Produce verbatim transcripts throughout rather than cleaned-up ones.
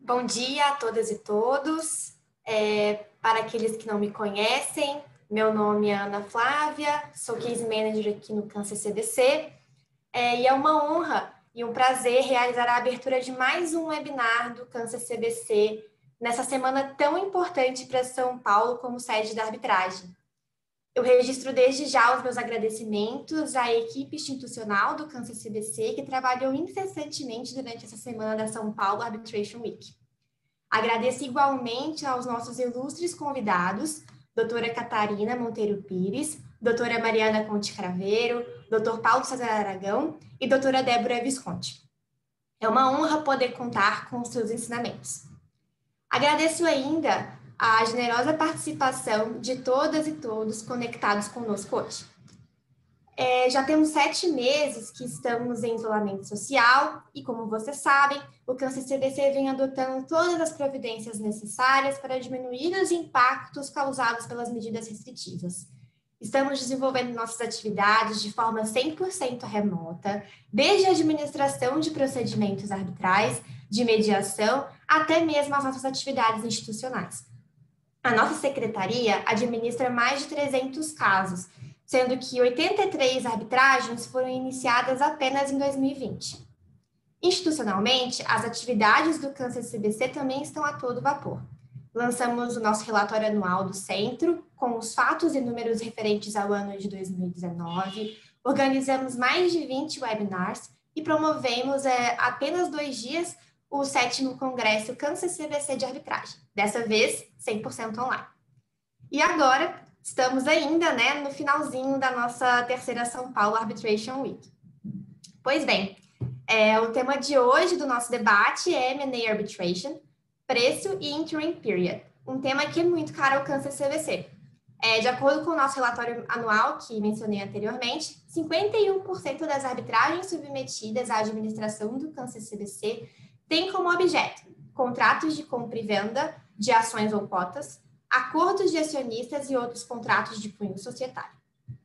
Bom dia a todas e todos. É, para aqueles que não me conhecem, meu nome é Ana Flávia, sou Case Manager aqui no Câncer C B C, é, e é uma honra e um prazer realizar a abertura de mais um webinar do Câncer C B C nessa semana tão importante para São Paulo como sede da arbitragem. Eu registro desde já os meus agradecimentos à equipe institucional do Câncer C B C, que trabalhou incessantemente durante essa semana da São Paulo Arbitration Week. Agradeço igualmente aos nossos ilustres convidados, doutora Catarina Monteiro Pires, doutora Mariana Conte Craveiro, doutor Paulo César Aragão e doutora Débora Visconti. É uma honra poder contar com os seus ensinamentos. Agradeço ainda a generosa participação de todas e todos conectados conosco hoje. É, já temos sete meses que estamos em isolamento social e, como vocês sabem, o Câncer C B C vem adotando todas as providências necessárias para diminuir os impactos causados pelas medidas restritivas. Estamos desenvolvendo nossas atividades de forma cem por cento remota, desde a administração de procedimentos arbitrais, de mediação, até mesmo as nossas atividades institucionais. A nossa secretaria administra mais de trezentos casos, sendo que oitenta e três arbitragens foram iniciadas apenas em dois mil e vinte. Institucionalmente, as atividades do Câncer C B C também estão a todo vapor. Lançamos o nosso relatório anual do centro, com os fatos e números referentes ao ano de dois mil e dezenove, organizamos mais de vinte webinars e promovemos é, apenas dois dias o sétimo Congresso Câncer C B C de Arbitragem, dessa vez cem por cento online. E agora, estamos ainda né, no finalzinho da nossa terceira São Paulo Arbitration Week. Pois bem, é, o tema de hoje do nosso debate é M and A Arbitration, preço e interim period, um tema que é muito caro ao Câncer C B C. É, de acordo com o nosso relatório anual, que mencionei anteriormente, cinquenta e um por cento das arbitragens submetidas à administração do Câncer C B C têm como objeto contratos de compra e venda de ações ou cotas, acordos de acionistas e outros contratos de cunho societário.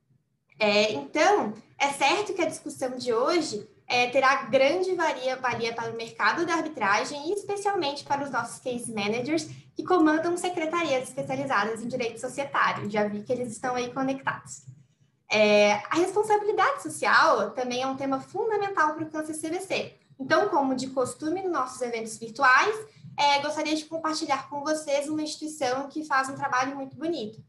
É, então, é certo que a discussão de hoje é, terá grande valia, valia para o mercado da arbitragem e especialmente para os nossos case managers que comandam secretarias especializadas em direito societário. Já vi que eles estão aí conectados. É, a responsabilidade social também é um tema fundamental para o Câncer C B C. Então, como de costume nos nossos eventos virtuais, é, gostaria de compartilhar com vocês uma instituição que faz um trabalho muito bonito.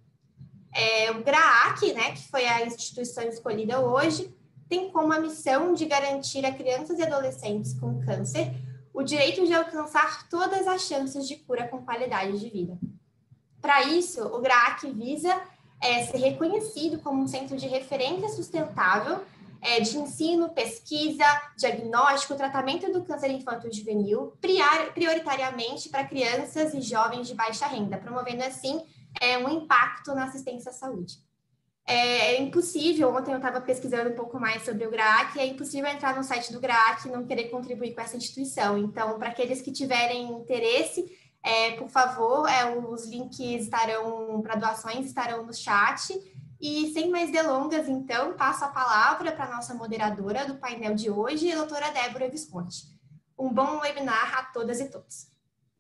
É, o GRAAC, né, que foi a instituição escolhida hoje, tem como a missão de garantir a crianças e adolescentes com câncer o direito de alcançar todas as chances de cura com qualidade de vida. Para isso, o GRAAC visa é, ser reconhecido como um centro de referência sustentável é, de ensino, pesquisa, diagnóstico, tratamento do câncer infanto-juvenil, prioritariamente para crianças e jovens de baixa renda, promovendo assim é, um impacto na assistência à saúde. É, é impossível, ontem eu estava pesquisando um pouco mais sobre o GRAAC, é impossível entrar no site do GRAAC e não querer contribuir com essa instituição. Então, para aqueles que tiverem interesse, é, por favor, é, os links estarão para doações estarão no chat. E sem mais delongas, então, passo a palavra para a nossa moderadora do painel de hoje, a doutora Débora Visconti. Um bom webinar a todas e todos.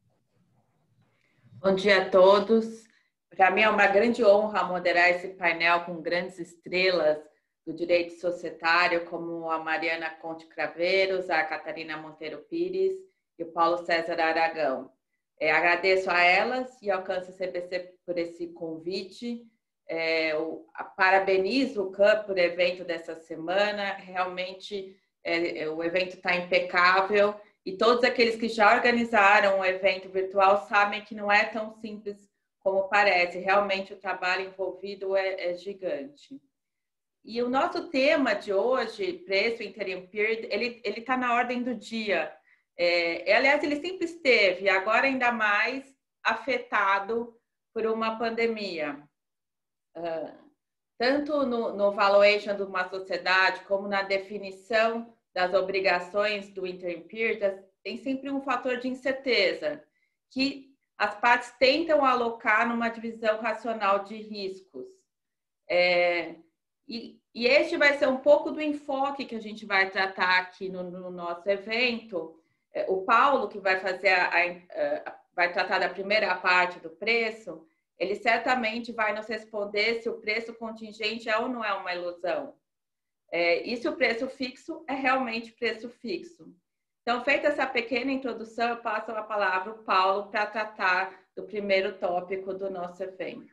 Bom dia a todos. Para mim é uma grande honra moderar esse painel com grandes estrelas do direito societário, como a Mariana Conte Craveiros, a Catarina Monteiro Pires e o Paulo César Aragão. É, agradeço a elas e ao Câncer C B C por esse convite. É, o, a, parabenizo o C A M por evento dessa semana. Realmente é, é, o evento está impecável e todos aqueles que já organizaram um evento virtual sabem que não é tão simples como parece. Realmente o trabalho envolvido é, é gigante. E o nosso tema de hoje, preço interim period, ele ele está na ordem do dia. É, aliás, ele sempre esteve, agora ainda mais afetado por uma pandemia. Uh, tanto no, no valuation de uma sociedade, como na definição das obrigações do interim period, tem sempre um fator de incerteza, que as partes tentam alocar numa divisão racional de riscos. É, e, e este vai ser um pouco do enfoque que a gente vai tratar aqui no, no nosso evento, O Paulo, que vai fazer a, a, a, vai tratar da primeira parte do preço, ele certamente vai nos responder se o preço contingente é ou não é uma ilusão. É, e se o preço fixo é realmente preço fixo. Então, feita essa pequena introdução, eu passo a palavra ao Paulo para tratar do primeiro tópico do nosso evento.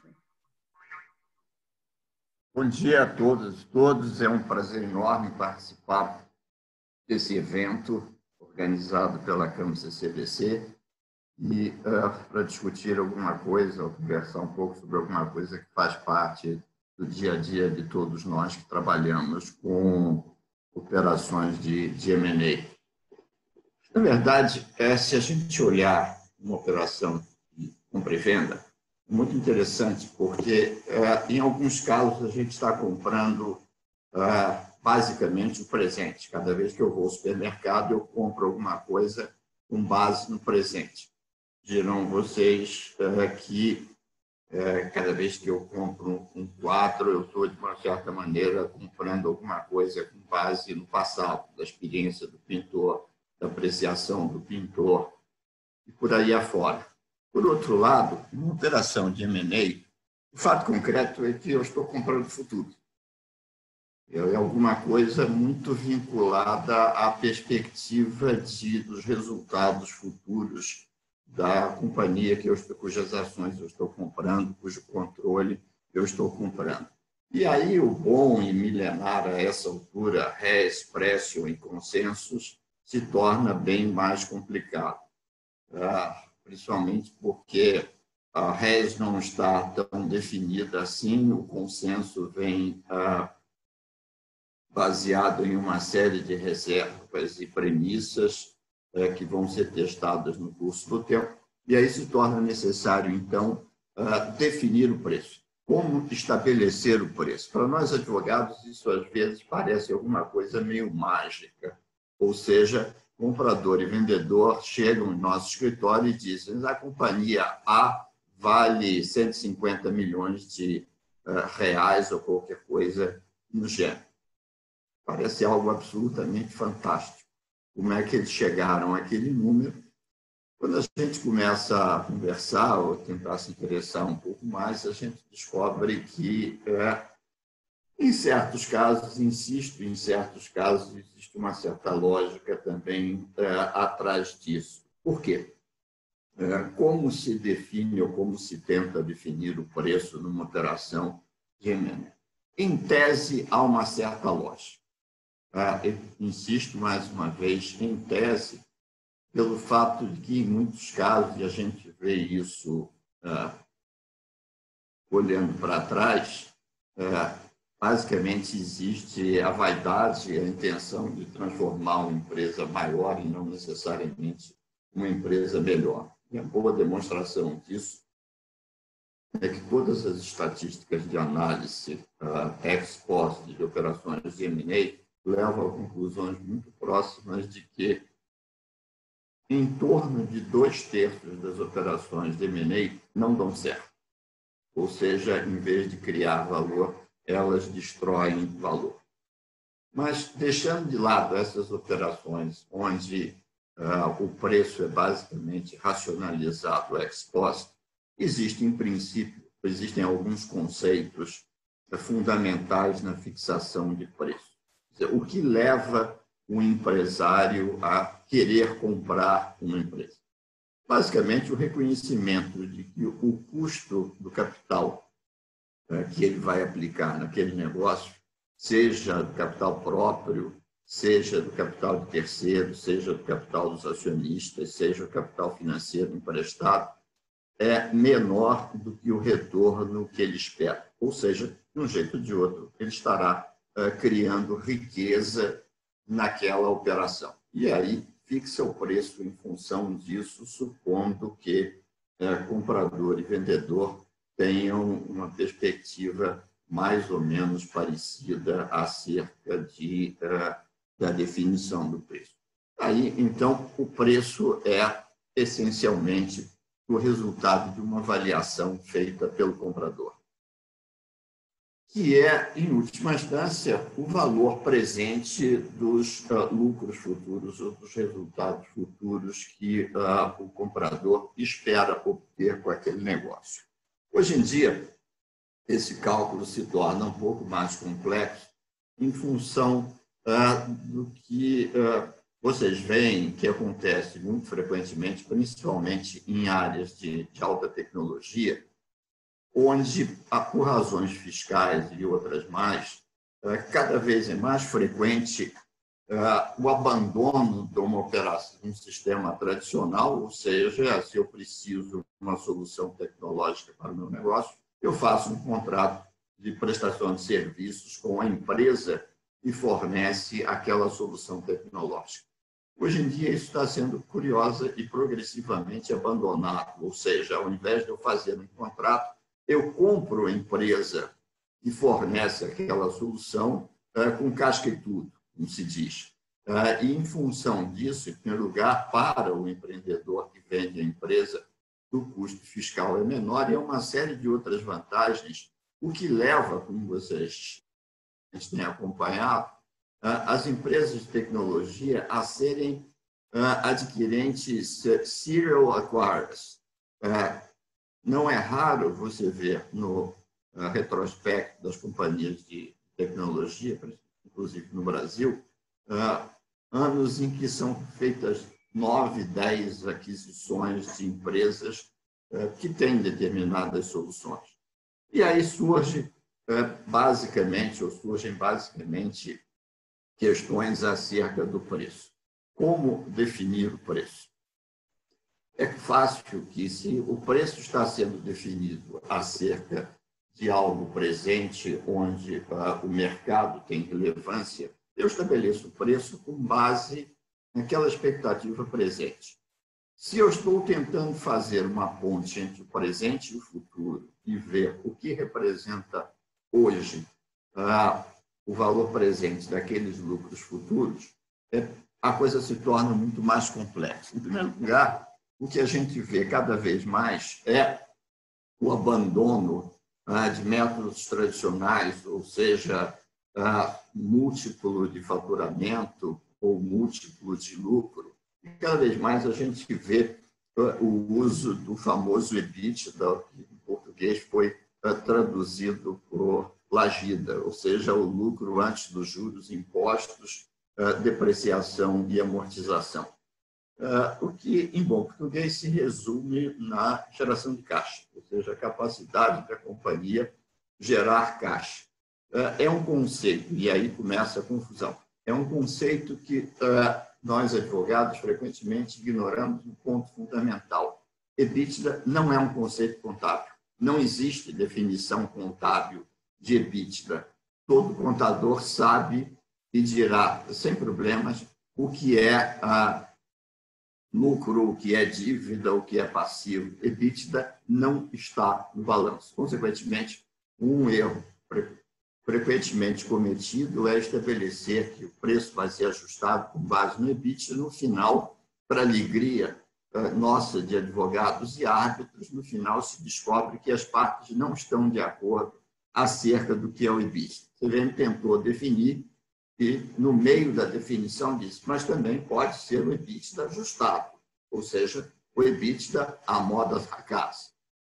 Bom dia a todas e todos. É um prazer enorme participar desse evento organizado pela Câmara C C B C e uh, para discutir alguma coisa, ou conversar um pouco sobre alguma coisa que faz parte do dia a dia de todos nós que trabalhamos com operações de, de M and A. Na verdade, é, se a gente olhar uma operação de compra e venda, é muito interessante, porque é, em alguns casos a gente está comprando é, basicamente o presente. Cada vez que eu vou ao supermercado, eu compro alguma coisa com base no presente. Dirão vocês é, que é, cada vez que eu compro um quadro, eu estou, de uma certa maneira, comprando alguma coisa com base no passado, da experiência do pintor, da apreciação do pintor e por aí afora. Por outro lado, uma operação de M and A, o fato concreto é que eu estou comprando o futuro. É alguma coisa muito vinculada à perspectiva de, dos resultados futuros da companhia que eu estou, cujas ações eu estou comprando, cujo controle eu estou comprando. E aí o bom e milenar a essa altura, res, pressio e consensus, se torna bem mais complicado, ah, principalmente porque a res não está tão definida assim, o consenso vem ah, baseado em uma série de reservas e premissas eh, que vão ser testadas no curso do tempo, e aí se torna necessário, então, ah, definir o preço. Como estabelecer o preço? Para nós, advogados, isso às vezes parece alguma coisa meio mágica. Ou seja, comprador e vendedor chegam no nosso escritório e dizem a companhia A vale cento e cinquenta milhões de uh, reais ou qualquer coisa no gênero. Parece algo absolutamente fantástico. Como é que eles chegaram àquele número? Quando a gente começa a conversar ou tentar se interessar um pouco mais, a gente descobre que, é, em certos casos, insisto, em certos casos, existe uma certa lógica também é, atrás disso. Por quê? É, como se define ou como se tenta definir o preço numa operação de M and A? Em tese, há uma certa lógica. É, eu insisto mais uma vez, em tese, pelo fato de que, em muitos casos, e a gente vê isso é, olhando para trás, é, basicamente existe a vaidade, a intenção de transformar uma empresa maior e não necessariamente uma empresa melhor. E a boa demonstração disso é que todas as estatísticas de análise uh, ex post de operações de M and A levam a conclusões muito próximas de que em torno de dois terços das operações de M and A não dão certo. Ou seja, em vez de criar valor, elas destroem valor. Mas, deixando de lado essas operações onde uh, o preço é basicamente racionalizado ex post, existem, em princípio, existem alguns conceitos fundamentais na fixação de preço. O que leva o empresário a querer comprar uma empresa? Basicamente, o reconhecimento de que o custo do capital que ele vai aplicar naquele negócio, seja do capital próprio, seja do capital de terceiro, seja do capital dos acionistas, seja o capital financeiro emprestado, é menor do que o retorno que ele espera. Ou seja, de um jeito ou de outro, ele estará uh, criando riqueza naquela operação. E aí fixa o preço em função disso, supondo que uh, comprador e vendedor tenham uma perspectiva mais ou menos parecida acerca de, uh, da definição do preço. Aí, então, o preço é essencialmente o resultado de uma avaliação feita pelo comprador. que é, em última instância, o valor presente dos uh, lucros futuros ou dos resultados futuros que uh, o comprador espera obter com aquele negócio. Hoje em dia, esse cálculo se torna um pouco mais complexo em função uh, do que uh, vocês veem que acontece muito frequentemente, principalmente em áreas de, de alta tecnologia, onde, por razões fiscais e outras mais, cada vez é mais frequente o abandono de uma operação, um sistema tradicional, ou seja, se eu preciso de uma solução tecnológica para o meu negócio, eu faço um contrato de prestação de serviços com a empresa que fornece aquela solução tecnológica. Hoje em dia, isso está sendo curiosa e progressivamente abandonado, ou seja, ao invés de eu fazer um contrato, eu compro a empresa que fornece aquela solução uh, com casca e tudo, como se diz. Uh, e, em função disso, em primeiro lugar, para o empreendedor que vende a empresa, o custo fiscal é menor e é uma série de outras vantagens, o que leva, como vocês têm acompanhado, uh, as empresas de tecnologia a serem uh, adquirentes serial acquirers. Uh, Não é raro você ver no uh, retrospecto das companhias de tecnologia, inclusive no Brasil, uh, anos em que são feitas nove, dez aquisições de empresas uh, que têm determinadas soluções. E aí surge, uh, basicamente, ou surgem basicamente questões acerca do preço. Como definir o preço? É fácil que, se o preço está sendo definido acerca de algo presente, onde uh, o mercado tem relevância, eu estabeleço o preço com base naquela expectativa presente. Se eu estou tentando fazer uma ponte entre o presente e o futuro e ver o que representa hoje uh, o valor presente daqueles lucros futuros, é, a coisa se torna muito mais complexa. Em primeiro lugar, o que a gente vê cada vez mais é o abandono ah, de métodos tradicionais, ou seja, ah, múltiplo de faturamento ou múltiplo de lucro. E cada vez mais a gente vê ah, o uso do famoso EBITDA, que em português foi ah, traduzido por Lagida, ou seja, o lucro antes dos juros, impostos, ah, depreciação e amortização. Uh, o que, em bom português, se resume na geração de caixa, ou seja, a capacidade da companhia gerar caixa. Uh, é um conceito, e aí começa a confusão, é um conceito que uh, nós, advogados, frequentemente ignoramos um ponto fundamental. EBITDA não é um conceito contábil. Não existe definição contábil de EBITDA. Todo contador sabe e dirá, sem problemas, o que é a lucro, o que é dívida, o que é passivo. EBITDA não está no balanço. Consequentemente, um erro frequentemente cometido é estabelecer que o preço vai ser ajustado com base no EBITDA. No final, para alegria nossa de advogados e árbitros, no final se descobre que as partes não estão de acordo acerca do que é o EBITDA. O C V M tentou definir e, no meio da definição, disse, mas também pode ser o EBITDA ajustado, ou seja, o EBITDA à moda da casa.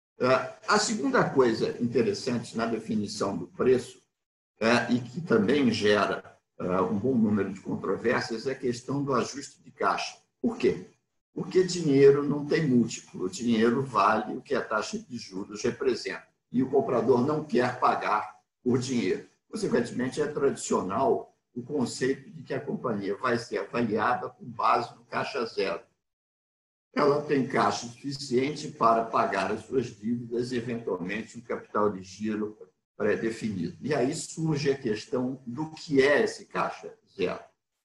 A segunda coisa interessante na definição do preço, e que também gera um bom número de controvérsias, é a questão do ajuste de caixa. Por quê? Porque dinheiro não tem múltiplo, o dinheiro vale o que a taxa de juros representa, e o comprador não quer pagar por dinheiro. Consequentemente, é tradicional o conceito de que a companhia vai ser avaliada com base no caixa zero. Ela tem caixa suficiente para pagar as suas dívidas e, eventualmente, um capital de giro pré-definido. E aí surge a questão do que é esse caixa zero,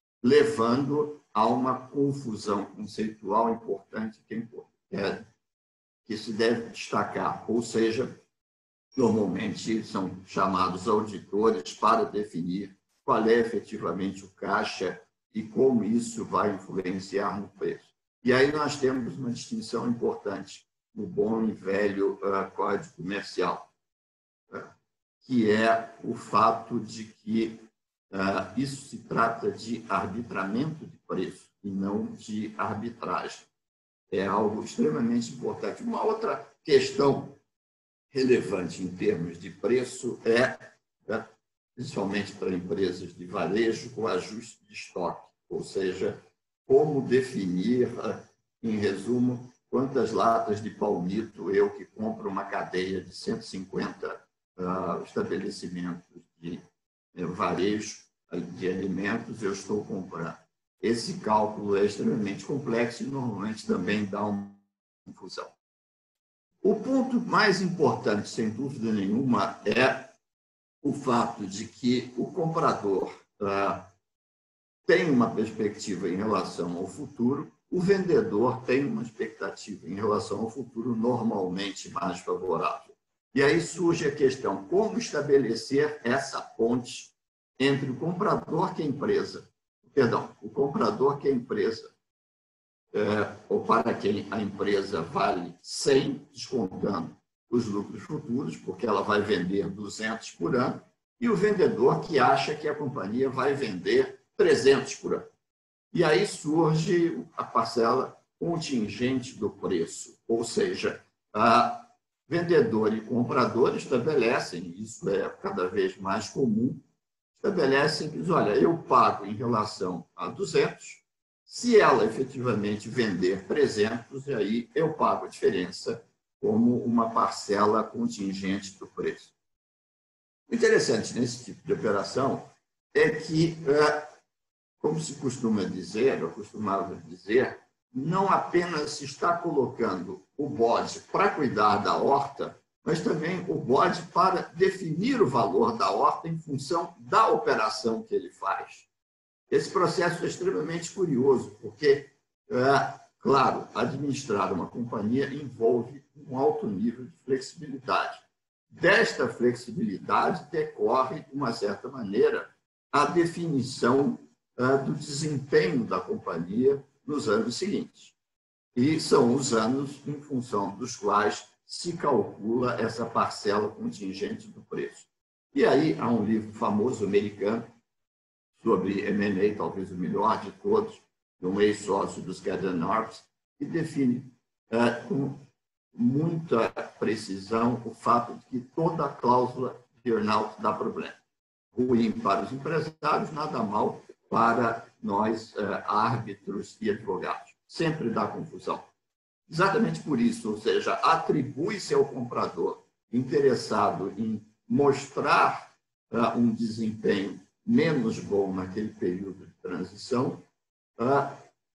levando a uma confusão conceitual importante que, é, que se deve destacar. Ou seja, normalmente são chamados auditores para definir qual é efetivamente o caixa e como isso vai influenciar no preço. E aí nós temos uma distinção importante no bom e velho uh, Código Comercial. Uh, que é o fato de que uh, isso se trata de arbitramento de preço e não de arbitragem. É algo extremamente importante. Uma outra questão relevante em termos de preço é, né, principalmente para empresas de varejo, o ajuste de estoque, ou seja, como definir, em resumo, quantas latas de palmito eu, que compro uma cadeia de cento e cinquenta uh, estabelecimentos de uh, varejo de alimentos, eu estou comprando. Esse cálculo é extremamente complexo e normalmente também dá uma confusão. O ponto mais importante, sem dúvida nenhuma, é o fato de que o comprador ah, tem uma perspectiva em relação ao futuro, o vendedor tem uma expectativa em relação ao futuro normalmente mais favorável. E aí surge a questão, como estabelecer essa ponte entre o comprador, que é a empresa, perdão, o comprador, que é a empresa, é, ou para quem a empresa vale cem, descontando os lucros futuros, porque ela vai vender duzentos por ano, e o vendedor, que acha que a companhia vai vender trezentos por ano. E aí surge a parcela contingente do preço, ou seja, a vendedor e comprador estabelecem, isso é cada vez mais comum, estabelecem que, olha, eu pago em relação a duzentos, se ela efetivamente vender trezentos, e aí eu pago a diferença como uma parcela contingente do preço. O interessante nesse tipo de operação é que, como se costuma dizer, eu costumava dizer, não apenas se está colocando o bode para cuidar da horta, mas também o bode para definir o valor da horta em função da operação que ele faz. Esse processo é extremamente curioso, porque, é, claro, administrar uma companhia envolve um alto nível de flexibilidade. Desta flexibilidade decorre, de uma certa maneira, a definição é, do desempenho da companhia nos anos seguintes. E são os anos em função dos quais se calcula essa parcela contingente do preço. E aí há um livro famoso americano sobre M and A, talvez o melhor de todos, de um ex-sócio dos Skadden Arps, que define é, com muita precisão o fato de que toda cláusula de earn-out dá problema. Ruim para os empresários, nada mal para nós, é, árbitros e advogados. Sempre dá confusão. Exatamente por isso, ou seja, atribui-se ao comprador interessado em mostrar uh, um desempenho menos bom naquele período de transição, uh,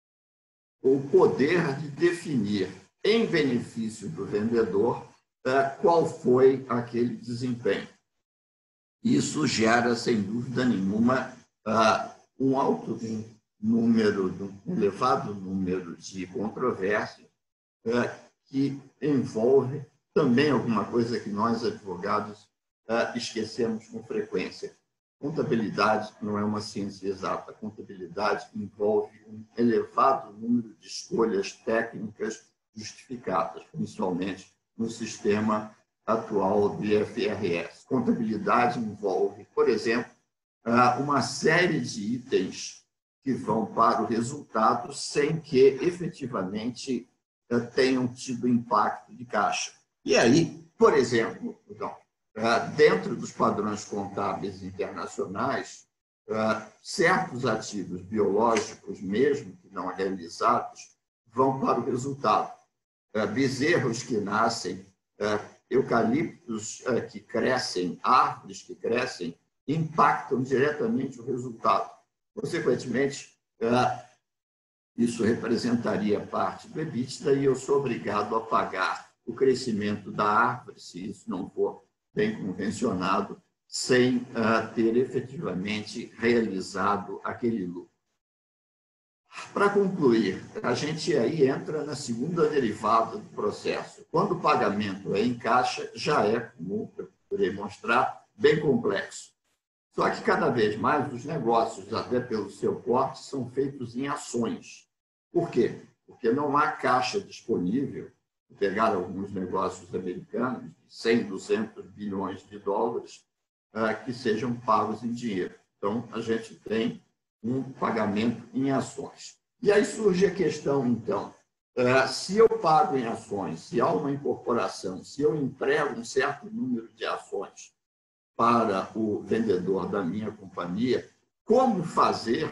o poder de definir, em benefício do vendedor, uh, qual foi aquele desempenho. Isso gera, sem dúvida nenhuma, uh, um alto número, um elevado número de controvérsias, que envolve também alguma coisa que nós, advogados, esquecemos com frequência. Contabilidade não é uma ciência exata. Contabilidade envolve um elevado número de escolhas técnicas justificadas, principalmente no sistema atual do I F R S. Contabilidade envolve, por exemplo, uma série de itens que vão para o resultado sem que, efetivamente, tenham tido impacto de caixa. E aí, por exemplo, então, dentro dos padrões contábeis internacionais, certos ativos biológicos, mesmo que não realizados, vão para o resultado. Bezerros que nascem, eucaliptos que crescem, árvores que crescem, impactam diretamente o resultado. Consequentemente, isso representaria parte do EBITDA e eu sou obrigado a pagar o crescimento da árvore, se isso não for bem convencionado, sem uh, ter efetivamente realizado aquele lucro. Para concluir, a gente aí entra na segunda derivada do processo. Quando o pagamento é em caixa, já é, como eu poderei mostrar, bem complexo. Só que cada vez mais os negócios, até pelo seu porte, são feitos em ações. Por quê? Porque não há caixa disponível. Pegar alguns negócios americanos de cem, duzentos bilhões de dólares, uh, que sejam pagos em dinheiro. Então, a gente tem um pagamento em ações. E aí surge a questão, então, uh, se eu pago em ações, se há uma incorporação, se eu entrego um certo número de ações para o vendedor da minha companhia, como fazer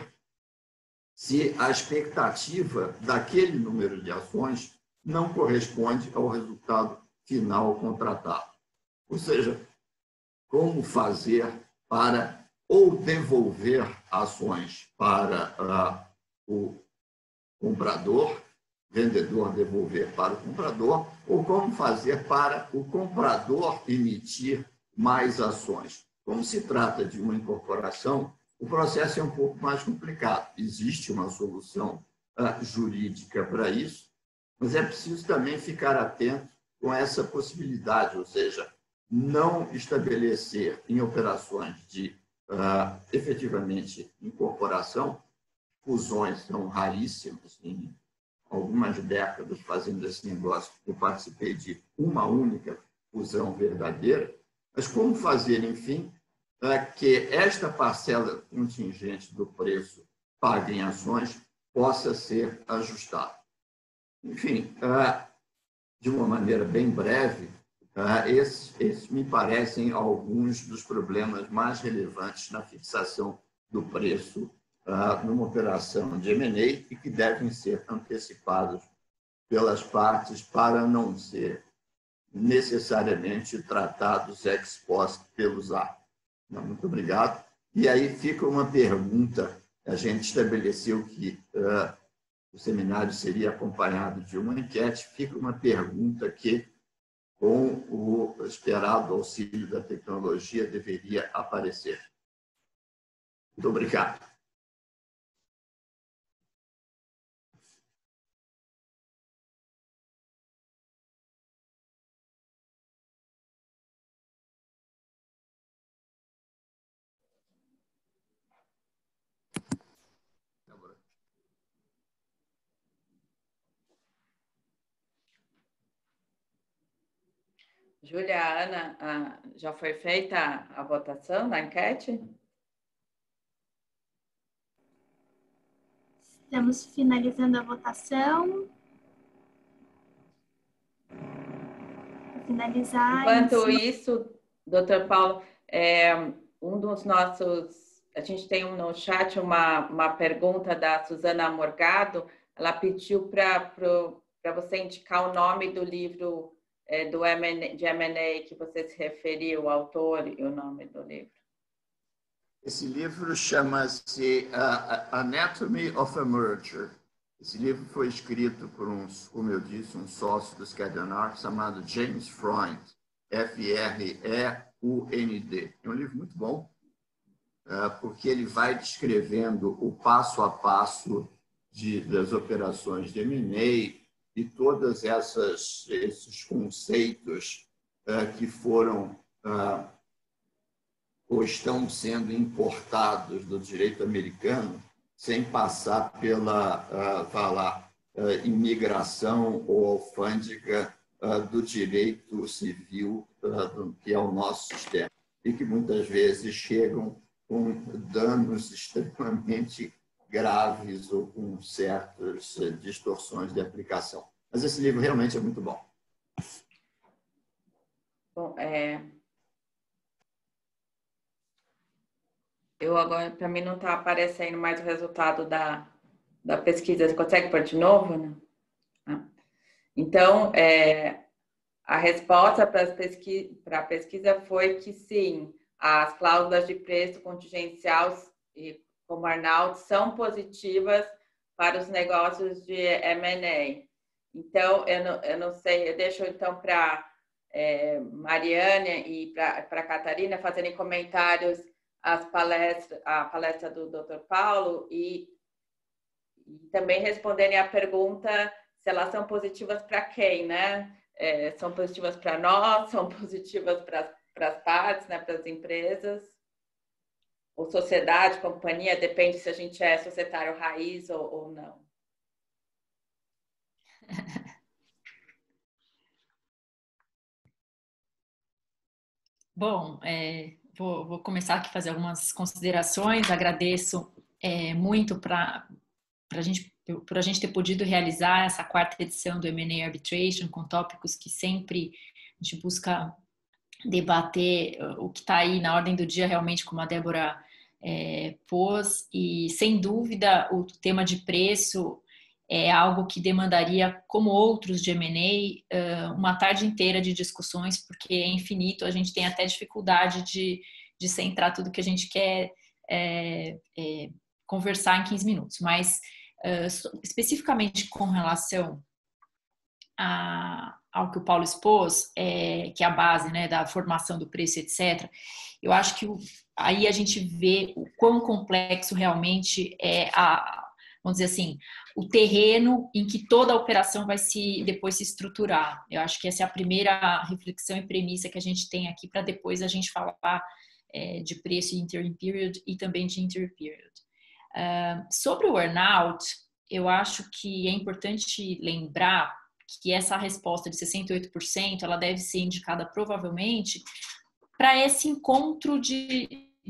se a expectativa daquele número de ações não corresponde ao resultado final contratado? Ou seja, como fazer para ou devolver ações para uh, o comprador, vendedor devolver para o comprador, ou como fazer para o comprador emitir mais ações. Como se trata de uma incorporação, o processo é um pouco mais complicado. Existe uma solução uh, jurídica para isso, mas é preciso também ficar atento com essa possibilidade, ou seja, não estabelecer em operações de uh, efetivamente incorporação, fusões são raríssimas, em algumas décadas fazendo esse negócio, eu participei de uma única fusão verdadeira, mas como fazer, enfim, que esta parcela contingente do preço paga em ações possa ser ajustada. Enfim, de uma maneira bem breve, esses, esses me parecem alguns dos problemas mais relevantes na fixação do preço numa operação de M and A e que devem ser antecipados pelas partes para não ser necessariamente tratados ex post pelos árbitros. Muito obrigado. E aí fica uma pergunta. A gente estabeleceu que uh, o seminário seria acompanhado de uma enquete. Fica uma pergunta que, com o esperado auxílio da tecnologia, deveria aparecer. Muito obrigado. Júlia, Ana, já foi feita a votação da enquete? Estamos finalizando a votação. Para finalizar... Enquanto isso, doutor Paulo, é, um dos nossos... A gente tem no chat uma, uma pergunta da Suzana Morgado. Ela pediu para você indicar o nome do livro é, do M and A, de M and A que você se referiu, o autor e o nome do livro. Esse livro chama-se uh, Anatomy of a Merger. Esse livro foi escrito por um, como eu disse, um sócio do Skadden chamado James Freund, F R E U N D. É um livro muito bom, uh, porque ele vai descrevendo o passo a passo de, das operações de M and A e todas essas esses conceitos uh, que foram uh, ou estão sendo importados do direito americano sem passar pela uh, vá lá, uh, imigração ou alfândega uh, do direito civil, uh, do, que é o nosso sistema, e que muitas vezes chegam com danos extremamente graves ou com certas uh, distorções de aplicação. Mas esse livro realmente é muito bom. Bom, é... Eu agora, para mim, não está aparecendo mais o resultado da, da pesquisa. Você consegue pôr de novo? Né? Ah. Então, é, a resposta para pesqui, a pesquisa foi que sim, as cláusulas de preço contingencial, e como Arnaud, são positivas para os negócios de M and A. Então, eu não, eu não sei, eu deixo então para é, Mariane e para a Catarina fazerem comentários as palestras, a palestra do doutor Paulo e, e também responderem a pergunta se elas são positivas para quem, né? É, são positivas para nós, são positivas para as partes, né? Para as empresas, ou sociedade, companhia, depende se a gente é societário raiz ou, ou não. Bom, é, vou, vou começar aqui a fazer algumas considerações. Agradeço é, muito para a gente, por a gente ter podido realizar essa quarta edição do M and A Arbitration com tópicos que sempre a gente busca debater o que está aí na ordem do dia, realmente, como a Débora é, pôs, e sem dúvida o tema de preço é algo que demandaria, como outros de M and A, uma tarde inteira de discussões, porque é infinito, a gente tem até dificuldade de, de centrar tudo que a gente quer é, é, conversar em quinze minutos. Mas, especificamente com relação a, ao que o Paulo expôs, é, que é a base, né, da formação do preço, etcétera, eu acho que o, aí a gente vê o quão complexo realmente é a, vamos dizer assim, o terreno em que toda a operação vai se depois se estruturar. Eu acho que essa é a primeira reflexão e premissa que a gente tem aqui para depois a gente falar é, de preço e interim period e também de interperiod. Uh, sobre o earnout, eu acho que é importante lembrar que essa resposta de sessenta e oito por cento ela deve ser indicada provavelmente para esse encontro de,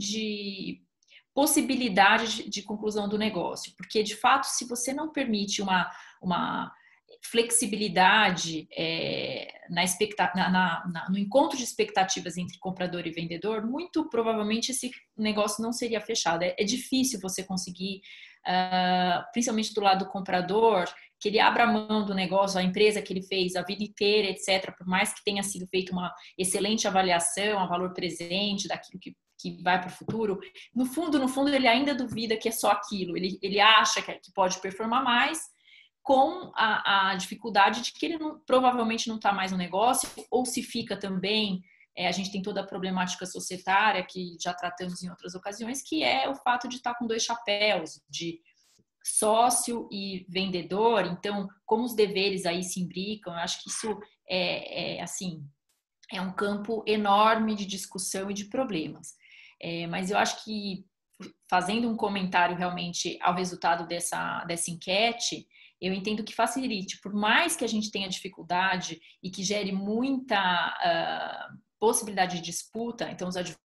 de possibilidade de, de conclusão do negócio, porque de fato se você não permite uma, uma flexibilidade é, na expecta- na, na, na, no encontro de expectativas entre comprador e vendedor, muito provavelmente esse negócio não seria fechado. É, é difícil você conseguir, uh, principalmente do lado do comprador, que ele abra mão do negócio, a empresa que ele fez a vida inteira, etcétera, por mais que tenha sido feita uma excelente avaliação, a valor presente daquilo que, que vai para o futuro, no fundo, no fundo, ele ainda duvida que é só aquilo, ele, ele acha que, que pode performar mais, com a, a dificuldade de que ele não, provavelmente não está mais no negócio, ou se fica também, é, a gente tem toda a problemática societária que já tratamos em outras ocasiões, que é o fato de estar com dois chapéus, de sócio e vendedor, então como os deveres aí se imbricam, eu acho que isso é, é assim, é um campo enorme de discussão e de problemas. É, mas eu acho que, fazendo um comentário realmente ao resultado dessa, dessa enquete, eu entendo que facilite, por mais que a gente tenha dificuldade e que gere muita uh, possibilidade de disputa, então os advogados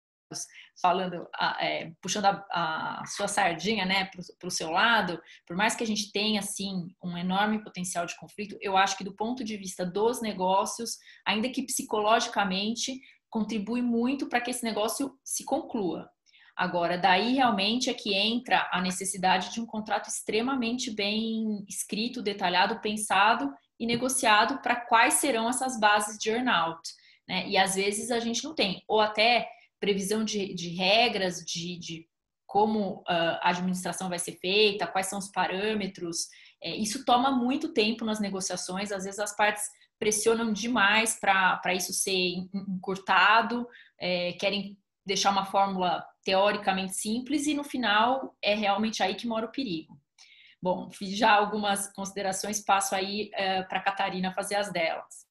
falando, é, puxando a, a sua sardinha, né, para o seu lado, por mais que a gente tenha, assim, um enorme potencial de conflito, eu acho que do ponto de vista dos negócios, ainda que psicologicamente, contribui muito para que esse negócio se conclua. Agora, daí realmente é que entra a necessidade de um contrato extremamente bem escrito, detalhado, pensado e negociado para quais serão essas bases de earnout, né? E às vezes a gente não tem, ou até previsão de, de regras, de, de como uh, a administração vai ser feita, quais são os parâmetros. É, isso toma muito tempo nas negociações, às vezes as partes pressionam demais para isso ser encurtado, é, querem deixar uma fórmula teoricamente simples e no final é realmente aí que mora o perigo. Bom, fiz já algumas considerações, passo aí uh, para a Catarina fazer as delas.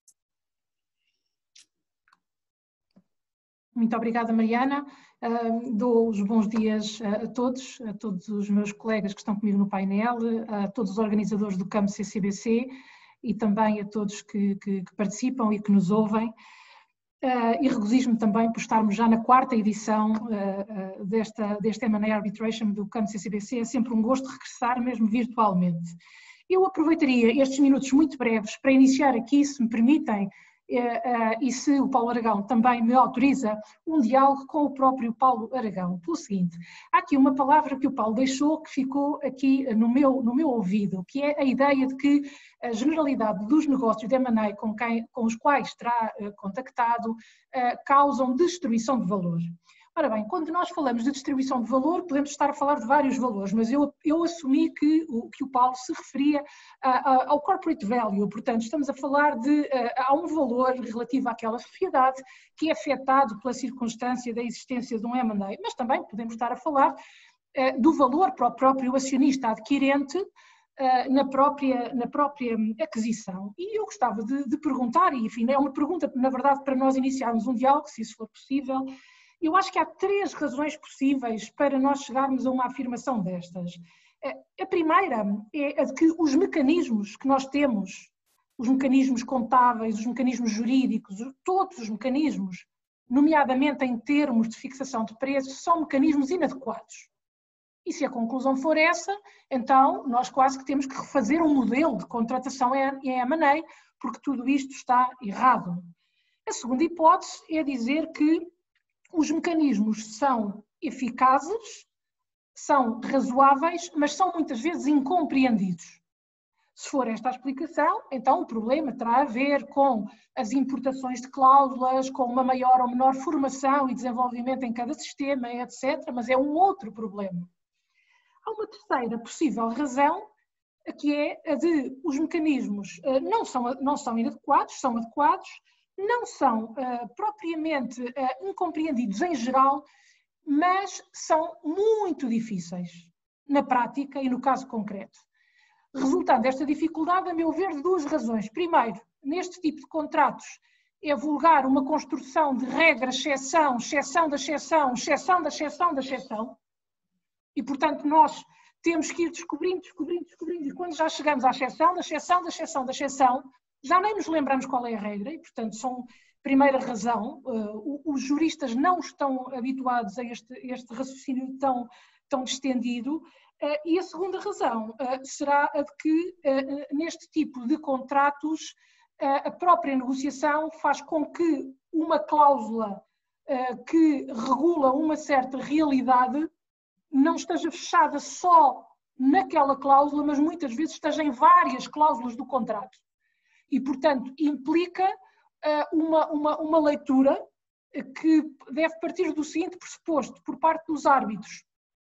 Muito obrigada, Mariana. Uh, dou os bons dias a todos, a todos os meus colegas que estão comigo no painel, a todos os organizadores do Campo C C B C e também a todos que, que, que participam e que nos ouvem. Uh, e regozijo-me também por estarmos já na quarta edição uh, uh, desta, deste M and A Arbitration do Campo C C B C. É sempre um gosto regressar, mesmo virtualmente. Eu aproveitaria estes minutos muito breves para iniciar aqui, se me permitem, e se o Paulo Aragão também me autoriza, um diálogo com o próprio Paulo Aragão, pelo seguinte: há aqui uma palavra que o Paulo deixou que ficou aqui no meu, no meu ouvido, que é a ideia de que a generalidade dos negócios de M and A com, quem, com os quais terá contactado causam destruição de valor. Ora bem, quando nós falamos de distribuição de valor, podemos estar a falar de vários valores, mas eu, eu assumi que o, que o Paulo se referia a, a, ao corporate value, portanto estamos a falar de a, a um valor relativo àquela sociedade que é afetado pela circunstância da existência de um M and A, mas também podemos estar a falar uh, do valor para o próprio acionista adquirente uh, na, própria, na própria aquisição. E eu gostava de, de perguntar, e enfim, é uma pergunta na verdade para nós iniciarmos um diálogo, se isso for possível. Eu acho que há três razões possíveis para nós chegarmos a uma afirmação destas. A primeira é a de que os mecanismos que nós temos, os mecanismos contábeis, os mecanismos jurídicos, todos os mecanismos nomeadamente em termos de fixação de preços, são mecanismos inadequados. E se a conclusão for essa, então nós quase que temos que refazer um modelo de contratação em M and A, porque tudo isto está errado. A segunda hipótese é dizer que os mecanismos são eficazes, são razoáveis, mas são muitas vezes incompreendidos. Se for esta a explicação, então o problema terá a ver com as importações de cláusulas, com uma maior ou menor formação e desenvolvimento em cada sistema, etcétera, mas é um outro problema. Há uma terceira possível razão, que é a de os mecanismos não são, não são inadequados, são adequados, não são uh, propriamente uh, incompreendidos em geral, mas são muito difíceis na prática e no caso concreto. Resultando desta dificuldade, a meu ver, de duas razões. Primeiro, neste tipo de contratos é vulgar uma construção de regra, exceção, exceção da exceção, exceção da exceção da exceção, e portanto nós temos que ir descobrindo, descobrindo, descobrindo, e quando já chegamos à exceção, da exceção, da exceção, da exceção, já nem nos lembramos qual é a regra e, portanto, são, primeira razão, uh, os juristas não estão habituados a este, este raciocínio tão, tão distendido, uh, e a segunda razão uh, será a de que, uh, neste tipo de contratos, uh, a própria negociação faz com que uma cláusula uh, que regula uma certa realidade não esteja fechada só naquela cláusula, mas muitas vezes esteja em várias cláusulas do contrato. E, portanto, implica uh, uma, uma, uma leitura que deve partir do seguinte pressuposto, por parte dos árbitros.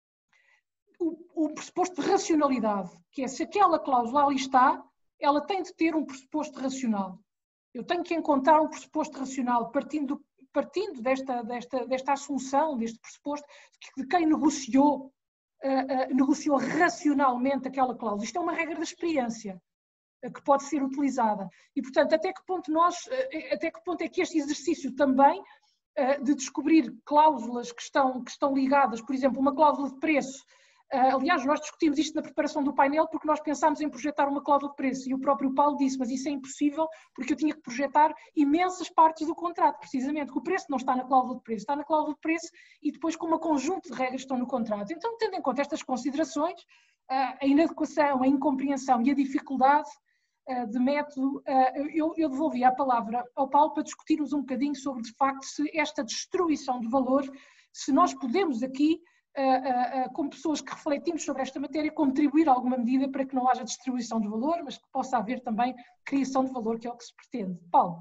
O, o pressuposto de racionalidade, que é se aquela cláusula ali está, ela tem de ter um pressuposto racional. Eu tenho que encontrar um pressuposto racional partindo, partindo desta, desta, desta assunção, deste pressuposto, de quem negociou, uh, uh, negociou racionalmente aquela cláusula. Isto é uma regra da experiência que pode ser utilizada. E, portanto, até que ponto nós, até que ponto é que este exercício também de descobrir cláusulas que estão, que estão ligadas, por exemplo, uma cláusula de preço. Aliás, nós discutimos isto na preparação do painel porque nós pensámos em projetar uma cláusula de preço e o próprio Paulo disse, mas isso é impossível porque eu tinha que projetar imensas partes do contrato, precisamente, que o preço não está na cláusula de preço, está na cláusula de preço e depois com um conjunto de regras que estão no contrato. Então, tendo em conta estas considerações, a inadequação, a incompreensão e a dificuldade de método, eu, eu devolvi a palavra ao Paulo para discutirmos um bocadinho sobre, de facto, se esta destruição de valor, se nós podemos aqui, como pessoas que refletimos sobre esta matéria, contribuir a alguma medida para que não haja distribuição de valor, mas que possa haver também criação de valor, que é o que se pretende. Paulo.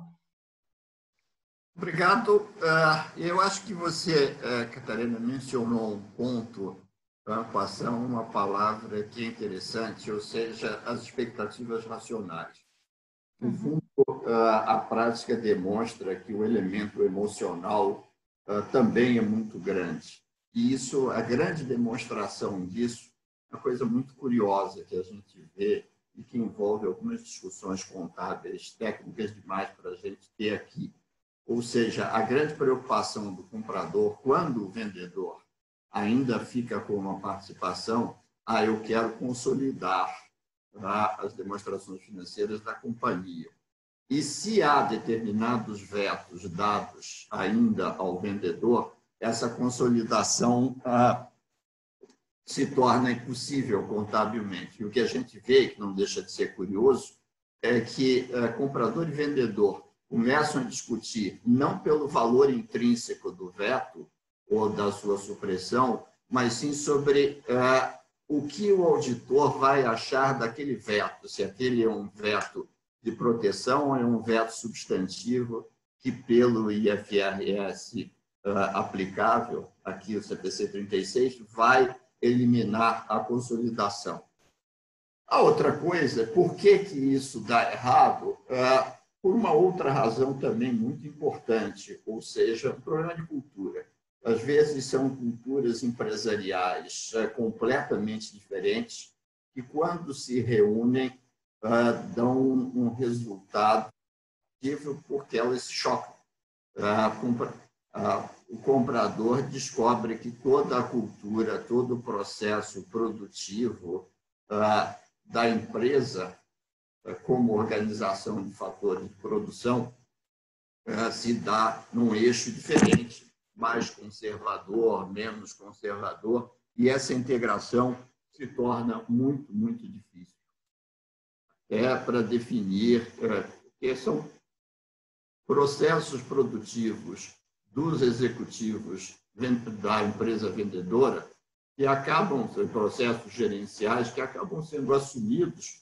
Obrigado. Eu acho que você, Catarina, mencionou um ponto, passando uma palavra que é interessante, ou seja, as expectativas racionais. No fundo, a prática demonstra que o elemento emocional também é muito grande. E isso, a grande demonstração disso, é uma coisa muito curiosa que a gente vê e que envolve algumas discussões contábeis, técnicas demais para a gente ter aqui. Ou seja, a grande preocupação do comprador, quando o vendedor ainda fica com uma participação, ah, eu quero consolidar, tá, as demonstrações financeiras da companhia. E se há determinados vetos dados ainda ao vendedor, essa consolidação ah, se torna impossível contabilmente. E o que a gente vê, que não deixa de ser curioso, é que ah, comprador e vendedor começam a discutir não pelo valor intrínseco do veto, ou da sua supressão, mas sim sobre uh, o que o auditor vai achar daquele veto, se aquele é um veto de proteção ou é um veto substantivo que, pelo I F R S uh, aplicável, aqui o C P C trinta e seis, vai eliminar a consolidação. A outra coisa, por que, que isso dá errado? Uh, por uma outra razão também muito importante, ou seja, um problema de cultura. Às vezes são culturas empresariais é, completamente diferentes que, quando se reúnem, uh, dão um, um resultado positivo porque elas se chocam. Uh, compra, uh, o comprador descobre que toda a cultura, todo o processo produtivo uh, da empresa, uh, como organização de fatores de produção, uh, se dá num eixo diferente, mais conservador, menos conservador, e essa integração se torna muito, muito difícil. É para definir, uh, que são processos produtivos dos executivos da empresa vendedora que acabam, processos gerenciais que acabam sendo assumidos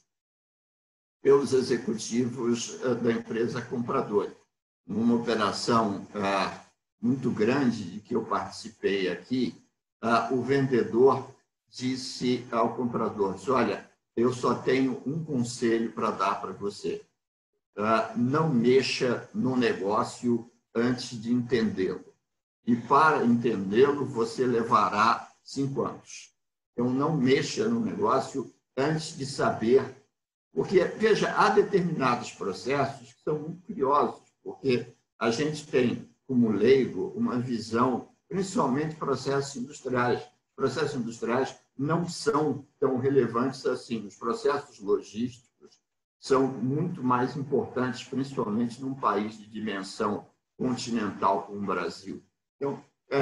pelos executivos da empresa compradora. Numa operação ah, muito grande de que eu participei aqui, ah, o vendedor disse ao comprador, disse, olha, eu só tenho um conselho para dar para você. Ah, não mexa no negócio antes de entendê-lo. E para entendê-lo, você levará cinco anos. Então, não mexa no negócio antes de saber. Porque, veja, há determinados processos que são muito curiosos, porque a gente tem, como leigo, uma visão, principalmente processos industriais. Processos industriais não são tão relevantes assim. Os processos logísticos são muito mais importantes, principalmente num país de dimensão continental como o Brasil. Então,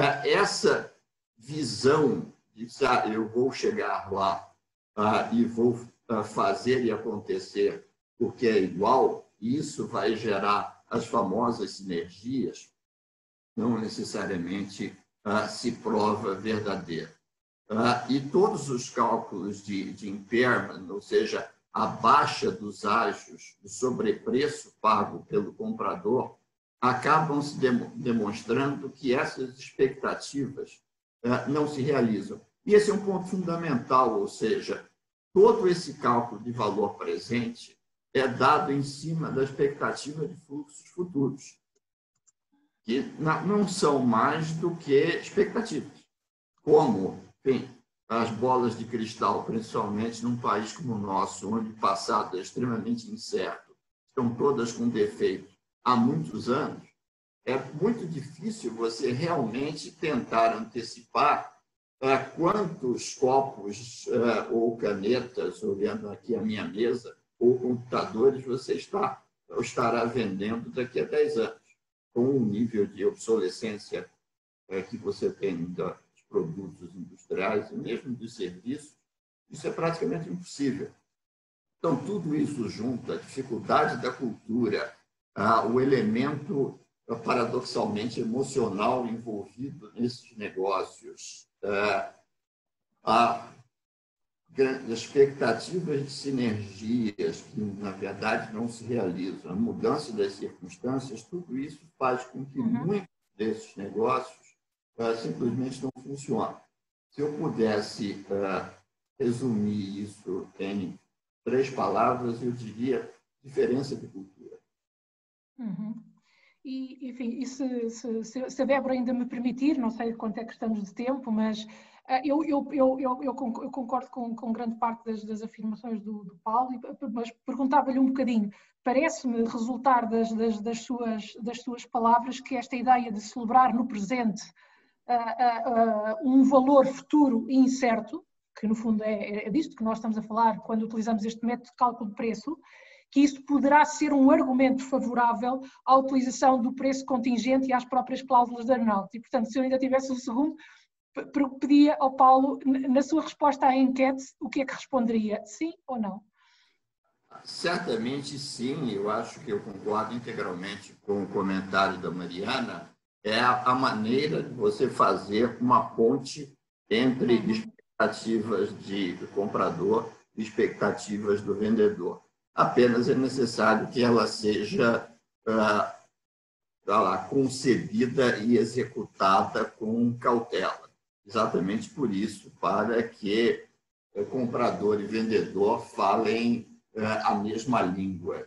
essa visão de que ah, eu vou chegar lá ah, e vou fazer e acontecer porque é igual, e isso vai gerar as famosas sinergias, não necessariamente ah, se prova verdadeira. Ah, e todos os cálculos de, de impairment, ou seja, a baixa dos ágios, o sobrepreço pago pelo comprador, acabam se demonstrando que essas expectativas não se realizam. E esse é um ponto fundamental, ou seja, todo esse cálculo de valor presente é dado em cima da expectativa de fluxos futuros, que não são mais do que expectativas. Como, enfim, as bolas de cristal, principalmente num país como o nosso, onde o passado é extremamente incerto, estão todas com defeito há muitos anos, é muito difícil você realmente tentar antecipar uh, quantos copos uh, ou canetas, olhando aqui a minha mesa, ou computadores você está, estará vendendo daqui a dez anos, com o nível de obsolescência uh, que você tem dos produtos industriais e mesmo dos serviços, isso é praticamente impossível. Então, tudo isso junto, a dificuldade da cultura, ah, o elemento paradoxalmente emocional envolvido nesses negócios, ah, a expectativas de sinergias que, na verdade, não se realizam, a mudança das circunstâncias, tudo isso faz com que uhum. muitos desses negócios ah, simplesmente não funcionem. Se eu pudesse ah, resumir isso em três palavras, eu diria diferença de cultura. Uhum. E, enfim, e se, se, se a Débora ainda me permitir, não sei quanto é que estamos de tempo, mas uh, eu, eu, eu, eu, eu concordo com, com grande parte das, das afirmações do, do Paulo, mas perguntava-lhe um bocadinho, parece-me resultar das, das, das, suas, das suas palavras que esta ideia de celebrar no presente uh, uh, uh, um valor futuro incerto, que no fundo é, é disto que nós estamos a falar quando utilizamos este método de cálculo de preço, que isso poderá ser um argumento favorável à utilização do preço contingente e às próprias cláusulas da aeronáutica. E, portanto, se eu ainda tivesse um segundo, pedia ao Paulo, na sua resposta à enquete, o que é que responderia? Sim ou não? Certamente sim, eu acho que eu concordo integralmente com o comentário da Mariana. É a maneira de você fazer uma ponte entre uhum. expectativas de, do comprador e expectativas do vendedor. Apenas é necessário que ela seja ah, lá, concebida e executada com cautela. Exatamente por isso, para que o comprador e vendedor falem ah, a mesma língua.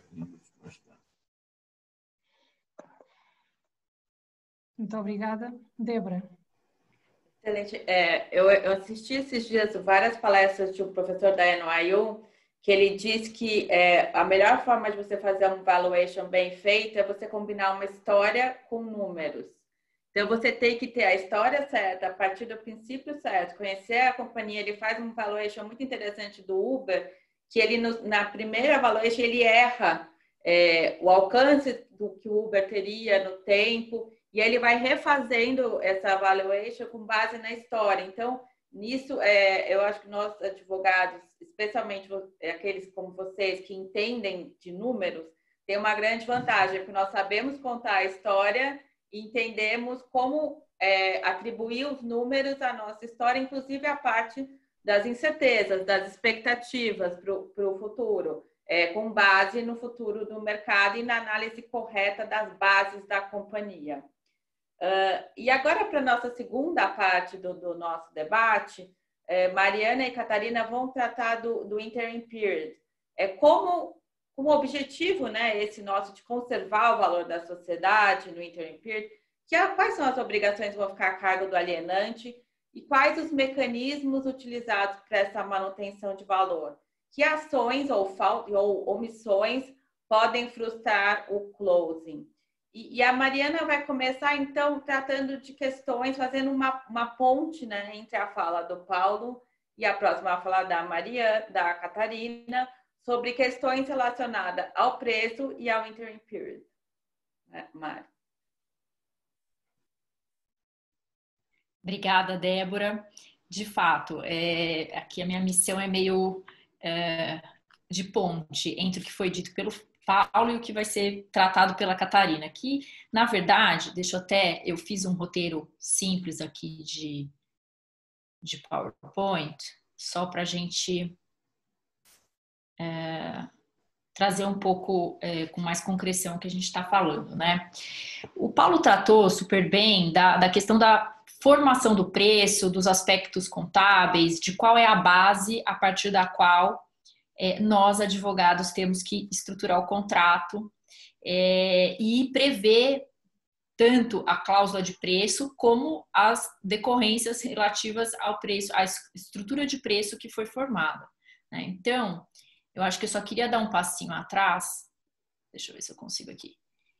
Muito obrigada. Débora. Excelente. É, eu, eu assisti esses dias várias palestras de um professor da N Y U, que ele diz que é, a melhor forma de você fazer um valuation bem feito é você combinar uma história com números. Então, você tem que ter a história certa, a partir do princípio certo, conhecer a companhia. Ele faz um valuation muito interessante do Uber, que ele, no, na primeira valuation, ele erra é, o alcance do que o Uber teria no tempo, e ele vai refazendo essa valuation com base na história. Então, nisso, é, eu acho que nós, advogados, especialmente aqueles como vocês que entendem de números, tem uma grande vantagem, porque nós sabemos contar a história e entendemos como é, atribuir os números à nossa história, inclusive a parte das incertezas, das expectativas para o futuro, é, com base no futuro do mercado e na análise correta das bases da companhia. Uh, e agora, para a nossa segunda parte do, do nosso debate, é, Mariana e Catarina vão tratar do, do interim period. É como, como objetivo, né, esse nosso de conservar o valor da sociedade no interim period, que é, quais são as obrigações que vão ficar a cargo do alienante e quais os mecanismos utilizados para essa manutenção de valor. Que ações ou, ou omissões podem frustrar o closing. E a Mariana vai começar, então, tratando de questões, fazendo uma, uma ponte, né, entre a fala do Paulo e a próxima fala da Maria, da Catarina, sobre questões relacionadas ao preço e ao interim period. Né, Mari? Obrigada, Débora. De fato, é, aqui a minha missão é meio é, de ponte entre o que foi dito pelo Paulo e o que vai ser tratado pela Catarina, que, na verdade, deixa eu até, eu fiz um roteiro simples aqui de, de PowerPoint, só para a gente é, trazer um pouco é, com mais concreção o que a gente está falando, né? O Paulo tratou super bem da, da questão da formação do preço, dos aspectos contábeis, de qual é a base a partir da qual É, nós, advogados, temos que estruturar o contrato é, e prever tanto a cláusula de preço como as decorrências relativas ao preço, à estrutura de preço que foi formada. Né? Então, eu acho que eu só queria dar um passinho atrás, deixa eu ver se eu consigo aqui,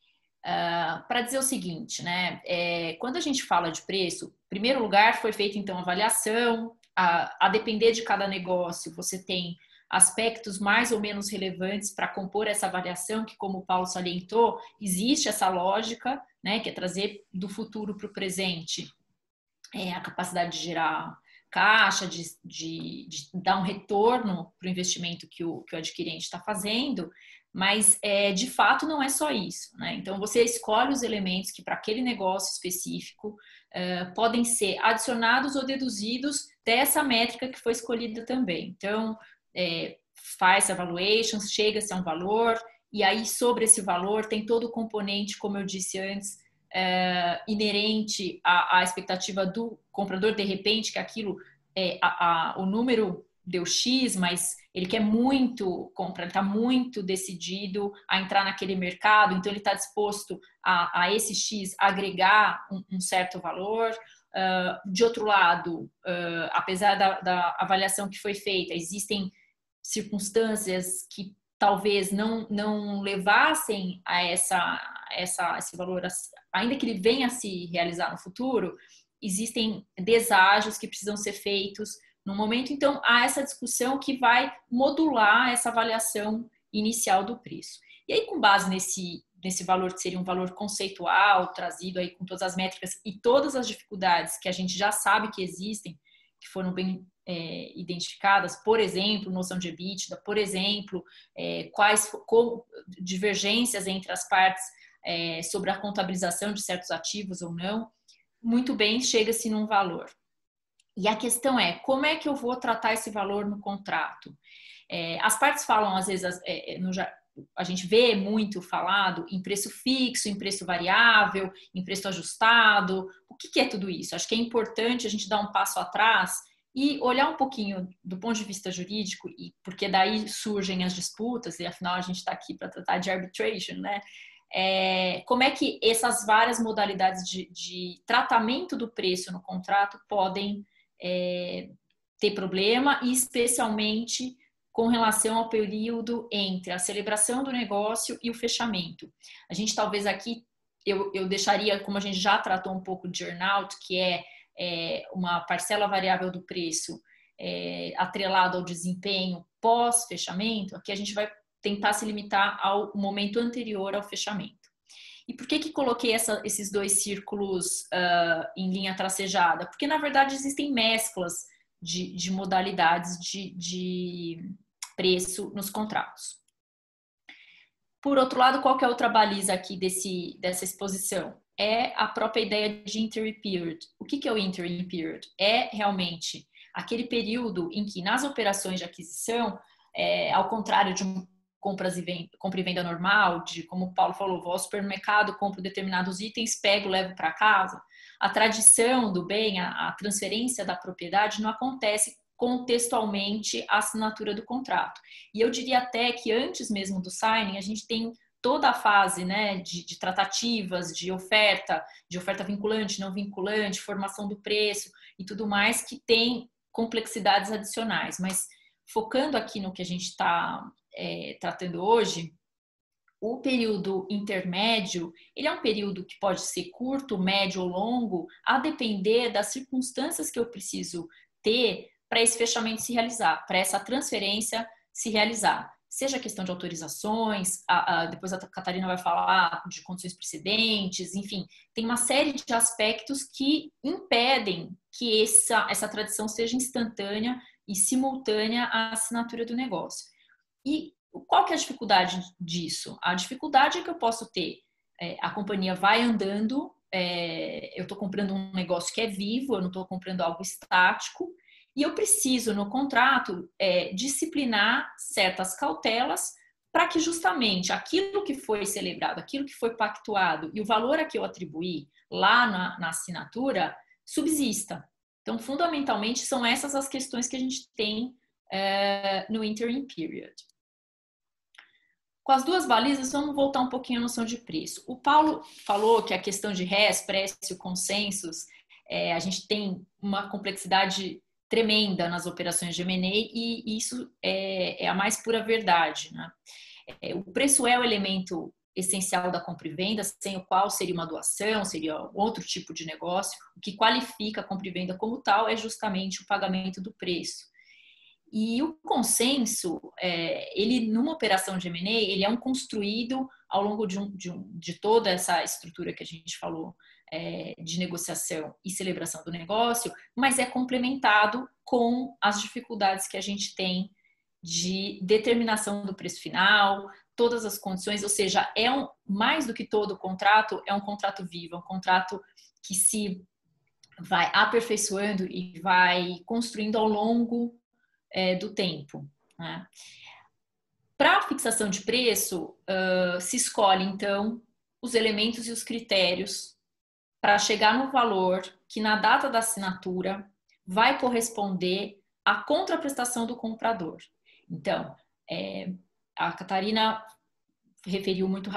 uh, para dizer o seguinte, né? É, quando a gente fala de preço, em primeiro lugar foi feita então a avaliação, a, a depender de cada negócio, você tem aspectos mais ou menos relevantes para compor essa avaliação, que, como o Paulo salientou, existe essa lógica, né, que é trazer do futuro para o presente é, a capacidade de gerar caixa, de, de, de dar um retorno para o investimento que o, que o adquirente está fazendo, mas é, de fato não é só isso, né? Então você escolhe os elementos que para aquele negócio específico uh, podem ser adicionados ou deduzidos dessa métrica que foi escolhida também. Então É, faz evaluations, chega-se a um valor, e aí sobre esse valor tem todo o componente, como eu disse antes, é, inerente à, à expectativa do comprador, de repente, que aquilo, é, a, a, o número deu X, mas ele quer muito comprar, ele está muito decidido a entrar naquele mercado, então ele está disposto a, a esse X agregar um, um certo valor. Uh, de outro lado, uh, apesar da, da avaliação que foi feita, existem circunstâncias que talvez não, não levassem a essa, essa, esse valor, ainda que ele venha a se realizar no futuro, existem deságios que precisam ser feitos no momento. Então, há essa discussão que vai modular essa avaliação inicial do preço. E aí, com base nesse, nesse valor, que seria um valor conceitual, trazido aí com todas as métricas e todas as dificuldades que a gente já sabe que existem, que foram bem É, identificadas, por exemplo, noção de EBITDA, por exemplo, é, quais com, divergências entre as partes é, sobre a contabilização de certos ativos ou não, muito bem, chega-se num valor. E a questão é, como é que eu vou tratar esse valor no contrato? É, as partes falam, às vezes, é, no, a gente vê muito falado em preço fixo, em preço variável, em preço ajustado. O que, que é tudo isso? Acho que é importante a gente dar um passo atrás e olhar um pouquinho do ponto de vista jurídico, e porque daí surgem as disputas, e afinal a gente está aqui para tratar de arbitration, né? É, como é que essas várias modalidades de, de tratamento do preço no contrato podem é, ter problema, e especialmente com relação ao período entre a celebração do negócio e o fechamento. A gente talvez aqui, eu, eu deixaria, como a gente já tratou um pouco de earn-out, que é É, uma parcela variável do preço é, atrelado ao desempenho pós-fechamento, aqui a gente vai tentar se limitar ao momento anterior ao fechamento. E por que que coloquei essa, esses dois círculos uh, em linha tracejada? Porque, na verdade, existem mesclas de, de modalidades de, de preço nos contratos. Por outro lado, qual que é a outra baliza aqui desse, dessa exposição? É a própria ideia de interim period. O que que é o interim period? É realmente aquele período em que, nas operações de aquisição, é, ao contrário de um compras e venda, compra e venda normal, de como o Paulo falou, vou ao supermercado, compro determinados itens, pego, levo para casa. A tradição do bem, a, a transferência da propriedade não acontece contextualmente à assinatura do contrato. E eu diria até que antes mesmo do signing, a gente tem toda a fase, né, de, de tratativas, de oferta, de oferta vinculante, não vinculante, formação do preço e tudo mais, que tem complexidades adicionais. Mas focando aqui no que a gente está é, tratando hoje, o período intermédio, ele é um período que pode ser curto, médio ou longo, a depender das circunstâncias que eu preciso ter para esse fechamento se realizar, para essa transferência se realizar. Seja questão de autorizações, a, a, depois a Catarina vai falar de condições precedentes, enfim, tem uma série de aspectos que impedem que essa, essa tradição seja instantânea e simultânea à assinatura do negócio. E qual que é a dificuldade disso? A dificuldade é que eu posso ter, é, a companhia vai andando, é, eu estou comprando um negócio que é vivo, eu não estou comprando algo estático, e eu preciso, no contrato, é, disciplinar certas cautelas para que justamente aquilo que foi celebrado, aquilo que foi pactuado e o valor a que eu atribuí lá na, na assinatura subsista. Então, fundamentalmente, são essas as questões que a gente tem é, no interim period. Com as duas balizas, vamos voltar um pouquinho à noção de preço. O Paulo falou que a questão de res, précio, consensos, é, a gente tem uma complexidade tremenda nas operações de M and A e isso é, é a mais pura verdade, né? É, o preço é o elemento essencial da compra e venda, sem o qual seria uma doação, seria outro tipo de negócio. O que qualifica a compra e venda como tal é justamente o pagamento do preço. E o consenso, é, ele numa operação de M and A, ele é um construído ao longo de, um, de, um, de toda essa estrutura que a gente falou, é, de negociação e celebração do negócio, mas é complementado com as dificuldades que a gente tem de determinação do preço final, todas as condições, ou seja, é um, mais do que todo o contrato, é um contrato vivo, é um contrato que se vai aperfeiçoando e vai construindo ao longo é, do tempo, né? Para a fixação de preço, uh, se escolhe, então, os elementos e os critérios para chegar no valor que, na data da assinatura, vai corresponder à contraprestação do comprador. Então, é, a Catarina referiu muito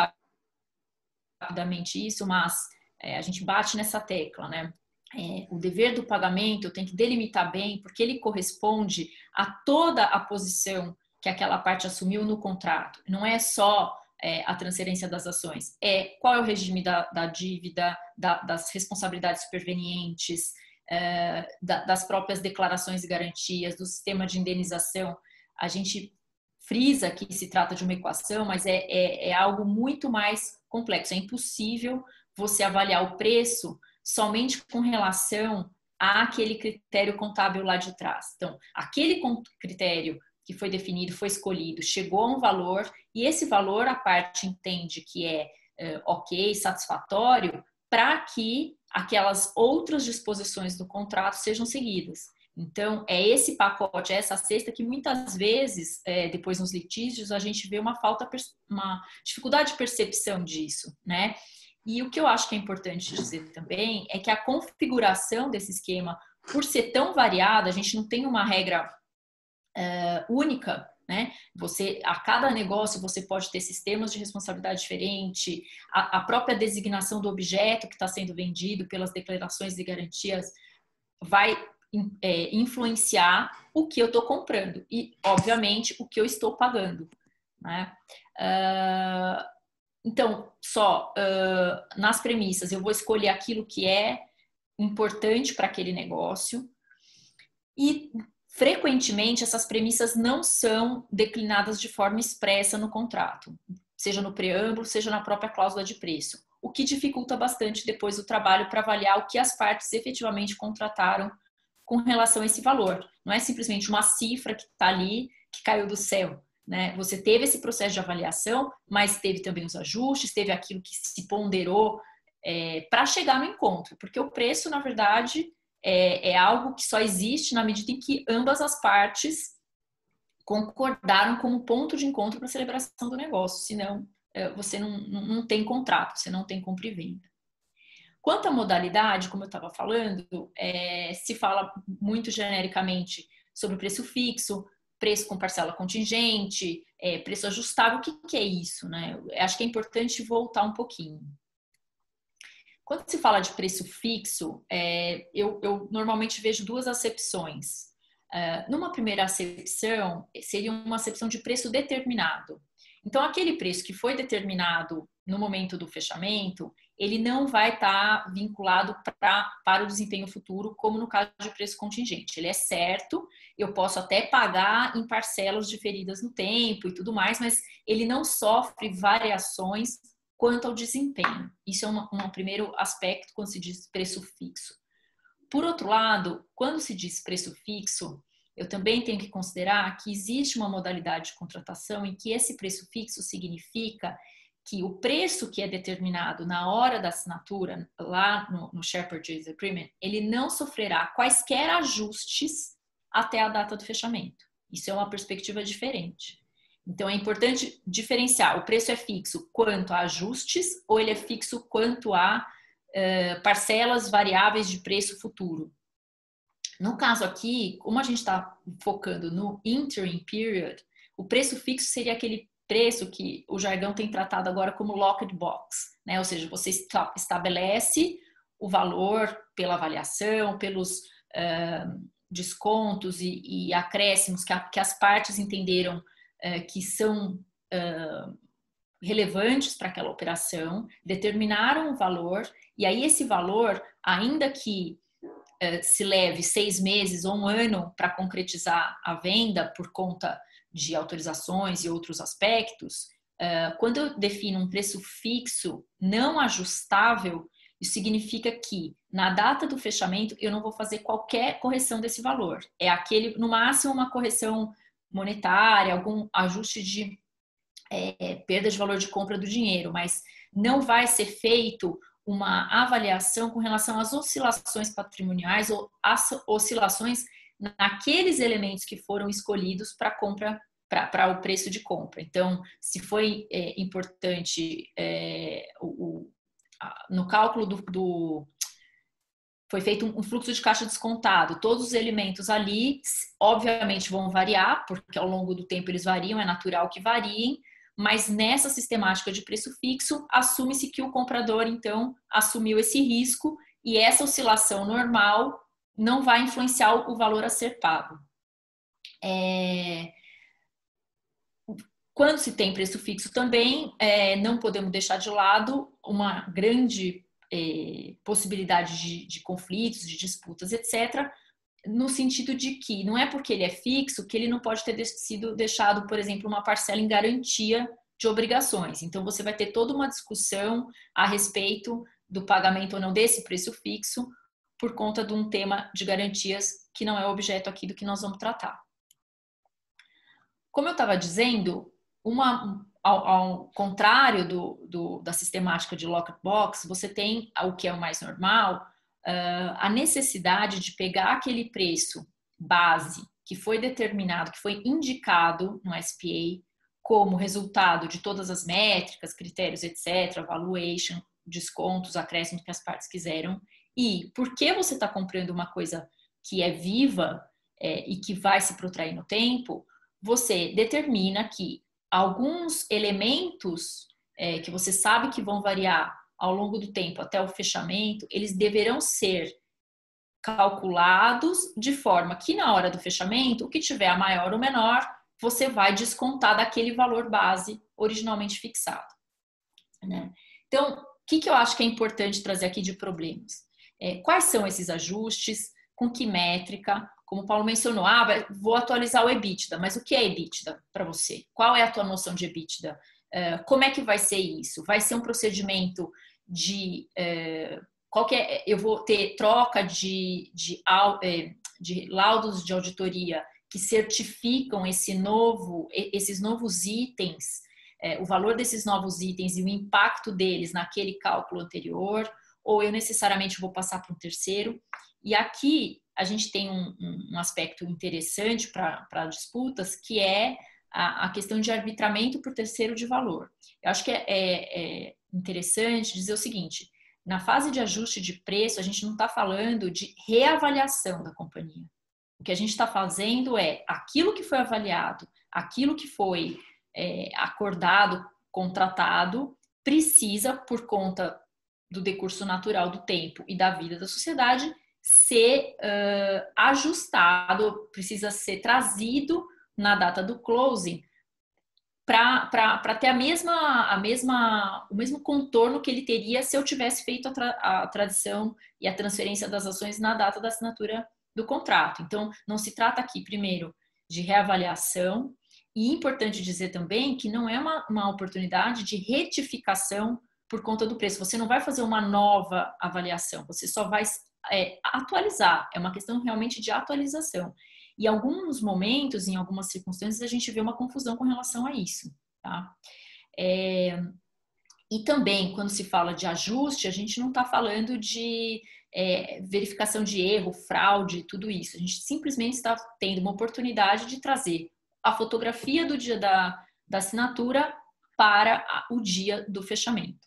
rapidamente isso, mas é, a gente bate nessa tecla, né? É, o dever do pagamento eu tenho que delimitar bem, porque ele corresponde a toda a posição que aquela parte assumiu no contrato. Não é só é, a transferência das ações, é qual é o regime da, da dívida, da, das responsabilidades supervenientes, é, da, das próprias declarações e garantias, do sistema de indenização. A gente frisa que se trata de uma equação, mas é, é, é algo muito mais complexo. É impossível você avaliar o preço somente com relação àquele critério contábil lá de trás. Então, aquele critério que foi definido, foi escolhido, chegou a um valor, e esse valor a parte entende que é uh, ok, satisfatório, para que aquelas outras disposições do contrato sejam seguidas. Então, é esse pacote, é essa cesta que muitas vezes, é, depois nos litígios, a gente vê uma falta, uma dificuldade de percepção disso, né? E o que eu acho que é importante dizer também é que a configuração desse esquema, por ser tão variada, a gente não tem uma regra uh, única, né? Você, a cada negócio você pode ter sistemas de responsabilidade diferente, a, a própria designação do objeto que está sendo vendido pelas declarações de garantias vai é, influenciar o que eu estou comprando e, obviamente, o que eu estou pagando, né? Uh, Então, só uh, nas premissas, eu vou escolher aquilo que é importante para aquele negócio e, frequentemente, essas premissas não são declinadas de forma expressa no contrato, seja no preâmbulo, seja na própria cláusula de preço. o que dificulta bastante depois o trabalho para avaliar o que as partes efetivamente contrataram com relação a esse valor. Não é simplesmente uma cifra que está ali, que caiu do céu, né? Você teve esse processo de avaliação, mas teve também os ajustes, teve aquilo que se ponderou é, para chegar no encontro, porque o preço, na verdade, é, é algo que só existe na medida em que ambas as partes concordaram como ponto de encontro para a celebração do negócio, senão é, você não, não, não tem contrato, você não tem compra e venda. Quanto à modalidade, como eu estava falando, é, se fala muito genericamente sobre preço fixo, preço com parcela contingente, é, preço ajustável. O que, que é isso, né? Eu acho que é importante voltar um pouquinho. Quando se fala de preço fixo, é, eu, eu normalmente vejo duas acepções. Uh, numa primeira acepção, seria uma acepção de preço determinado. Então, aquele preço que foi determinado no momento do fechamento, ele não vai estar vinculado pra, para o desempenho futuro, como no caso de preço contingente. Ele é certo, eu posso até pagar em parcelas diferidas no tempo e tudo mais, mas ele não sofre variações quanto ao desempenho. Isso é uma, um primeiro aspecto quando se diz preço fixo. Por outro lado, quando se diz preço fixo, eu também tenho que considerar que existe uma modalidade de contratação em que esse preço fixo significa que o preço que é determinado na hora da assinatura, lá no, no Share Purchase Agreement, ele não sofrerá quaisquer ajustes até a data do fechamento. Isso é uma perspectiva diferente. Então, é importante diferenciar. O preço é fixo quanto a ajustes ou ele é fixo quanto a uh, parcelas variáveis de preço futuro. No caso aqui, como a gente está focando no interim period, o preço fixo seria aquele preço que o jargão tem tratado agora como locked box, né? Ou seja, você estabelece o valor pela avaliação, pelos uh, descontos e, e acréscimos que, a, que as partes entenderam uh, que são uh, relevantes para aquela operação, determinaram o valor, e aí esse valor, ainda que uh, se leve seis meses ou um ano para concretizar a venda por conta de autorizações e outros aspectos, uh, quando eu defino um preço fixo não ajustável, isso significa que na data do fechamento eu não vou fazer qualquer correção desse valor. É aquele, no máximo, uma correção monetária, algum ajuste de é, perda de valor de compra do dinheiro, mas não vai ser feito uma avaliação com relação às oscilações patrimoniais ou às oscilações naqueles elementos que foram escolhidos para compra, para o preço de compra. Então, se foi é, importante é, o, a, no cálculo do, do foi feito um, um fluxo de caixa descontado, todos os elementos ali obviamente vão variar, porque ao longo do tempo eles variam, é natural que variem, mas nessa sistemática de preço fixo, assume-se que o comprador, então, assumiu esse risco e essa oscilação normal não vai influenciar o valor a ser pago. É... Quando se tem preço fixo também, é, não podemos deixar de lado uma grande é, possibilidade de, de conflitos, de disputas, etcétera, no sentido de que não é porque ele é fixo que ele não pode ter sido deixado, por exemplo, uma parcela em garantia de obrigações. Então, você vai ter toda uma discussão a respeito do pagamento ou não desse preço fixo por conta de um tema de garantias que não é objeto aqui do que nós vamos tratar. Como eu estava dizendo, uma, ao, ao contrário do, do, da sistemática de locked box, você tem o que é o mais normal, Uh, a necessidade de pegar aquele preço base que foi determinado, que foi indicado no S P A como resultado de todas as métricas, critérios, etcétera, valuation, descontos, acréscimos que as partes quiseram, e porque você está comprando uma coisa que é viva é, e que vai se protrair no tempo, você determina que alguns elementos é, que você sabe que vão variar ao longo do tempo até o fechamento, eles deverão ser calculados de forma que na hora do fechamento, o que tiver a maior ou menor, você vai descontar daquele valor base originalmente fixado, né? Então, o que, que eu acho que é importante trazer aqui de problemas? É, quais são esses ajustes? Com que métrica? Como o Paulo mencionou, ah, vou atualizar o EBITDA, mas o que é EBITDA para você? Qual é a tua noção de EBITDA? Uh, como é que vai ser isso? Vai ser um procedimento de é, qual que é, eu vou ter troca de, de, de laudos de auditoria que certificam esse novo, esses novos itens, é, o valor desses novos itens e o impacto deles naquele cálculo anterior, ou eu necessariamente vou passar para um terceiro. E aqui a gente tem um, um aspecto interessante para disputas, que é a, a questão de arbitramento por terceiro de valor. Eu acho que é, é, é interessante dizer o seguinte: na fase de ajuste de preço, a gente não está falando de reavaliação da companhia. O que a gente está fazendo é aquilo que foi avaliado, aquilo que foi é, acordado, contratado, precisa, por conta do decurso natural do tempo e da vida da sociedade, ser uh, ajustado, precisa ser trazido na data do closing para ter a mesma, a mesma, o mesmo contorno que ele teria se eu tivesse feito a, tra a tradição e a transferência das ações na data da assinatura do contrato. Então, não se trata aqui, primeiro, de reavaliação, e importante dizer também que não é uma, uma oportunidade de retificação por conta do preço. Você não vai fazer uma nova avaliação, você só vai é, atualizar. É uma questão realmente de atualização. E em alguns momentos, em algumas circunstâncias, a gente vê uma confusão com relação a isso. Tá? É, e também, quando se fala de ajuste, a gente não está falando de é, verificação de erro, fraude, tudo isso. A gente simplesmente está tendo uma oportunidade de trazer a fotografia do dia da, da assinatura para o dia do fechamento.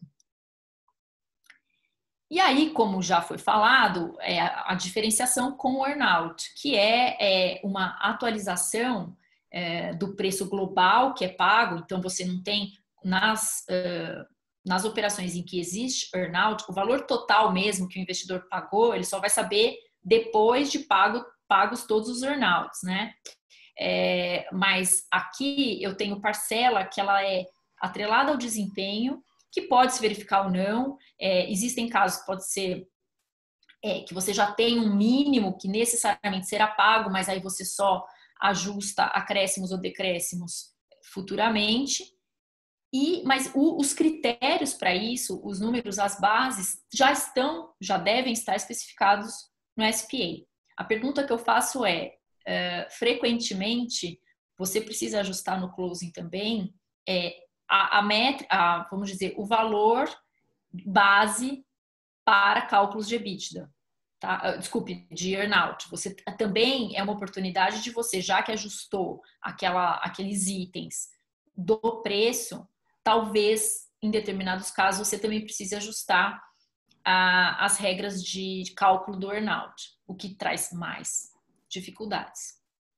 E aí, como já foi falado, é a diferenciação com o earn-out, que é, é uma atualização é, do preço global que é pago. Então, você não tem, nas, uh, nas operações em que existe earn-out, o valor total mesmo que o investidor pagou, ele só vai saber depois de pago, pagos todos os earn-outs, né? É, mas aqui eu tenho parcela que ela é atrelada ao desempenho, que pode se verificar ou não. É, existem casos que pode ser é, que você já tem um mínimo que necessariamente será pago, mas aí você só ajusta acréscimos ou decréscimos futuramente. E, mas o, os critérios para isso, os números, as bases, já estão, já devem estar especificados no S P A. A pergunta que eu faço é, uh, frequentemente, você precisa ajustar no closing também, é, A, a met, a, vamos dizer, o valor base para cálculos de EBITDA, tá? Desculpe, de earn-out. Você também é uma oportunidade de você, já que ajustou aquela, aqueles itens do preço, talvez, em determinados casos, você também precise ajustar a, as regras de, de cálculo do earn-out, o que traz mais dificuldades.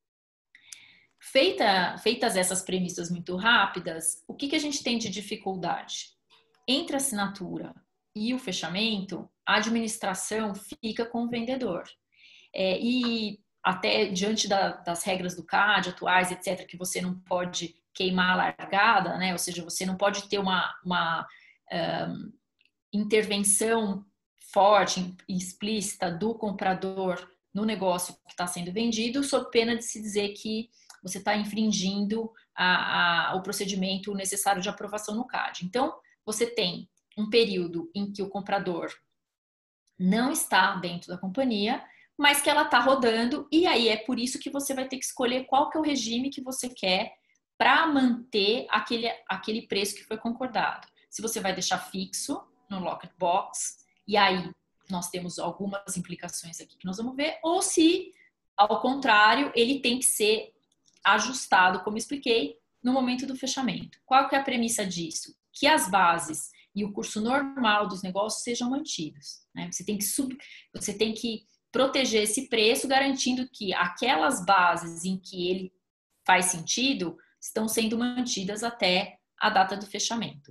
Feita, feitas essas premissas muito rápidas, o que, que a gente tem de dificuldade? Entre a assinatura e o fechamento, a administração fica com o vendedor. É, e até diante da, das regras do C A D atuais, etcétera, que você não pode queimar a largada, né? Ou seja, você não pode ter uma, uma um, intervenção forte, explícita do comprador no negócio que está sendo vendido, sob pena de se dizer que você está infringindo a, a, o procedimento necessário de aprovação no C A D. Então, você tem um período em que o comprador não está dentro da companhia, mas que ela está rodando, e aí é por isso que você vai ter que escolher qual que é o regime que você quer para manter aquele, aquele preço que foi concordado. Se você vai deixar fixo no locked box, e aí nós temos algumas implicações aqui que nós vamos ver, ou se, ao contrário, ele tem que ser ajustado, como expliquei, no momento do fechamento. Qual que é a premissa disso? Que as bases e o curso normal dos negócios sejam mantidos, né? Você tem que, sub... você tem que proteger esse preço, garantindo que aquelas bases em que ele faz sentido estão sendo mantidas até a data do fechamento.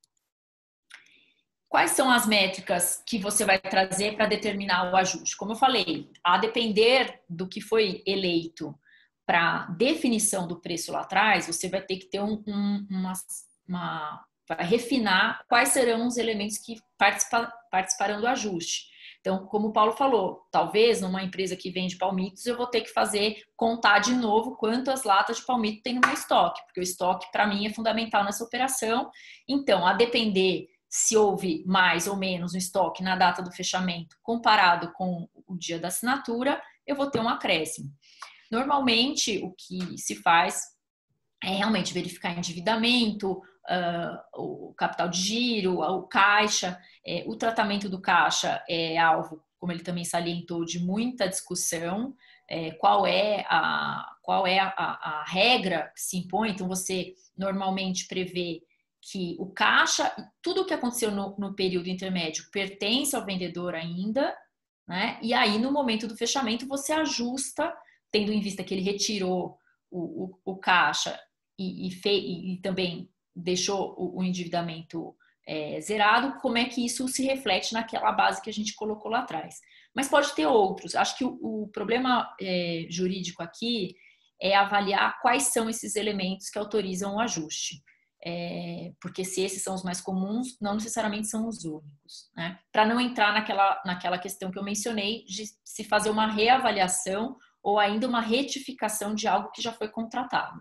Quais são as métricas que você vai trazer para determinar o ajuste? Como eu falei, a depender do que foi eleito para definição do preço lá atrás, você vai ter que ter um, um, uma, uma... vai refinar quais serão os elementos que participa, participarão do ajuste. Então, como o Paulo falou, talvez numa empresa que vende palmitos, eu vou ter que fazer, contar de novo quantas latas de palmito tem no meu estoque, porque o estoque, para mim, é fundamental nessa operação. Então, a depender se houve mais ou menos no estoque na data do fechamento comparado com o dia da assinatura, eu vou ter um acréscimo. Normalmente, o que se faz é realmente verificar endividamento, uh, o capital de giro, o caixa. É, o tratamento do caixa é alvo, como ele também salientou, de muita discussão. É, qual é, a, qual é a, a, a regra que se impõe? Então, você normalmente prevê que o caixa, tudo o que aconteceu no, no período intermédio pertence ao vendedor ainda, né? E aí, no momento do fechamento, você ajusta, tendo em vista que ele retirou o, o, o caixa e, e, fe, e, e também deixou o, o endividamento é, zerado, como é que isso se reflete naquela base que a gente colocou lá atrás. Mas pode ter outros. Acho que o, o problema é, jurídico aqui é avaliar quais são esses elementos que autorizam o ajuste. É, porque se esses são os mais comuns, não necessariamente são os únicos, né? Para não entrar naquela, naquela questão que eu mencionei de se fazer uma reavaliação ou ainda uma retificação de algo que já foi contratado.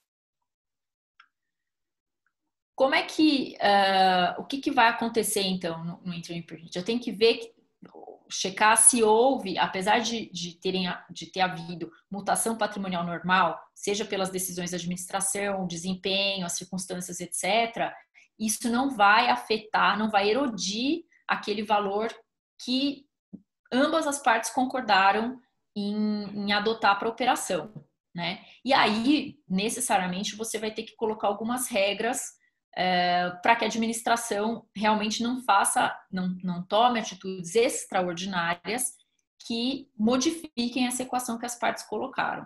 Como é que, uh, o que, que vai acontecer então no, no interim period? Eu tenho que ver, checar se houve, apesar de, de, terem, de ter havido mutação patrimonial normal, seja pelas decisões da administração, o desempenho, as circunstâncias, etcétera, isso não vai afetar, não vai erodir aquele valor que ambas as partes concordaram em, em adotar para a operação, né? E aí, necessariamente, você vai ter que colocar algumas regras É, para que a administração realmente não faça, não, não tome atitudes extraordinárias que modifiquem essa equação que as partes colocaram.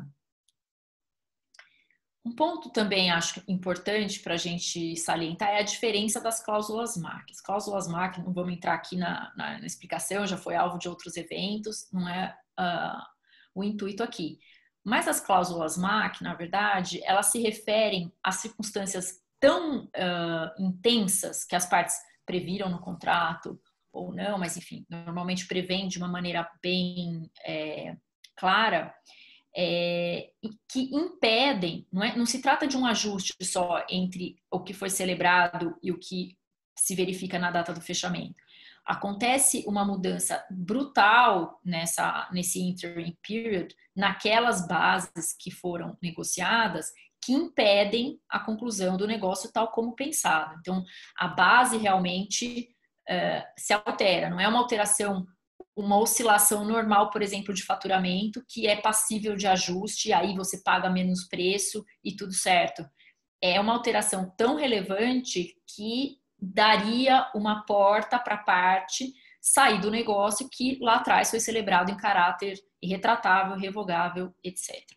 Um ponto também acho importante para a gente salientar é a diferença das cláusulas M A C. As cláusulas M A C, não vamos entrar aqui na, na, na explicação, já foi alvo de outros eventos, não é uh, o intuito aqui. Mas as cláusulas M A C, na verdade, elas se referem a circunstâncias tão uh, intensas que as partes previram no contrato ou não, mas enfim, normalmente prevêem de uma maneira bem é, clara, é, que impedem, não, é, não se trata de um ajuste só entre o que foi celebrado e o que se verifica na data do fechamento. Acontece uma mudança brutal nessa, nesse interim period, naquelas bases que foram negociadas, que impedem a conclusão do negócio tal como pensado. Então, a base realmente uh, se altera. Não é uma alteração, uma oscilação normal, por exemplo, de faturamento, que é passível de ajuste, aí você paga menos preço e tudo certo. É uma alteração tão relevante que daria uma porta para a parte sair do negócio que lá atrás foi celebrado em caráter irretratável, revogável, etcétera.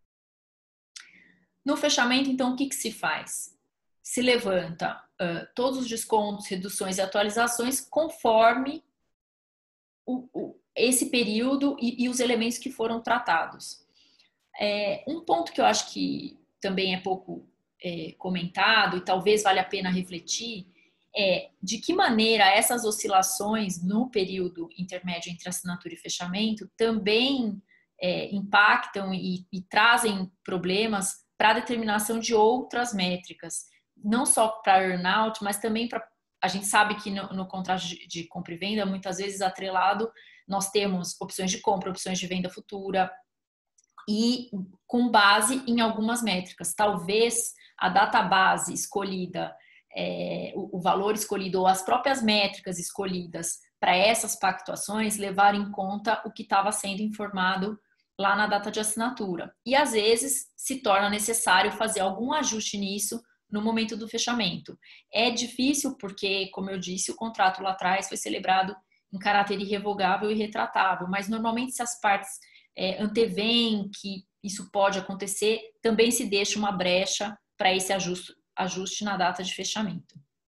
No fechamento, então, o que, que se faz? Se levanta uh, todos os descontos, reduções e atualizações conforme o, o, esse período e, e os elementos que foram tratados. É, um ponto que eu acho que também é pouco é, comentado e talvez valha a pena refletir é de que maneira essas oscilações no período intermédio entre assinatura e fechamento também é, impactam e, e trazem problemas para a determinação de outras métricas, não só para earnout, mas também para... A gente sabe que no, no contrato de, de compra e venda, muitas vezes atrelado, nós temos opções de compra, opções de venda futura, e com base em algumas métricas. Talvez a database escolhida, é, o, o valor escolhido ou as próprias métricas escolhidas para essas pactuações levarem em conta o que estava sendo informado lá na data de assinatura. E às vezes se torna necessário fazer algum ajuste nisso no momento do fechamento. É difícil porque, como eu disse, o contrato lá atrás foi celebrado em caráter irrevogável e retratável, mas normalmente se as partes é, anteveem que isso pode acontecer, também se deixa uma brecha para esse ajuste, ajuste na data de fechamento.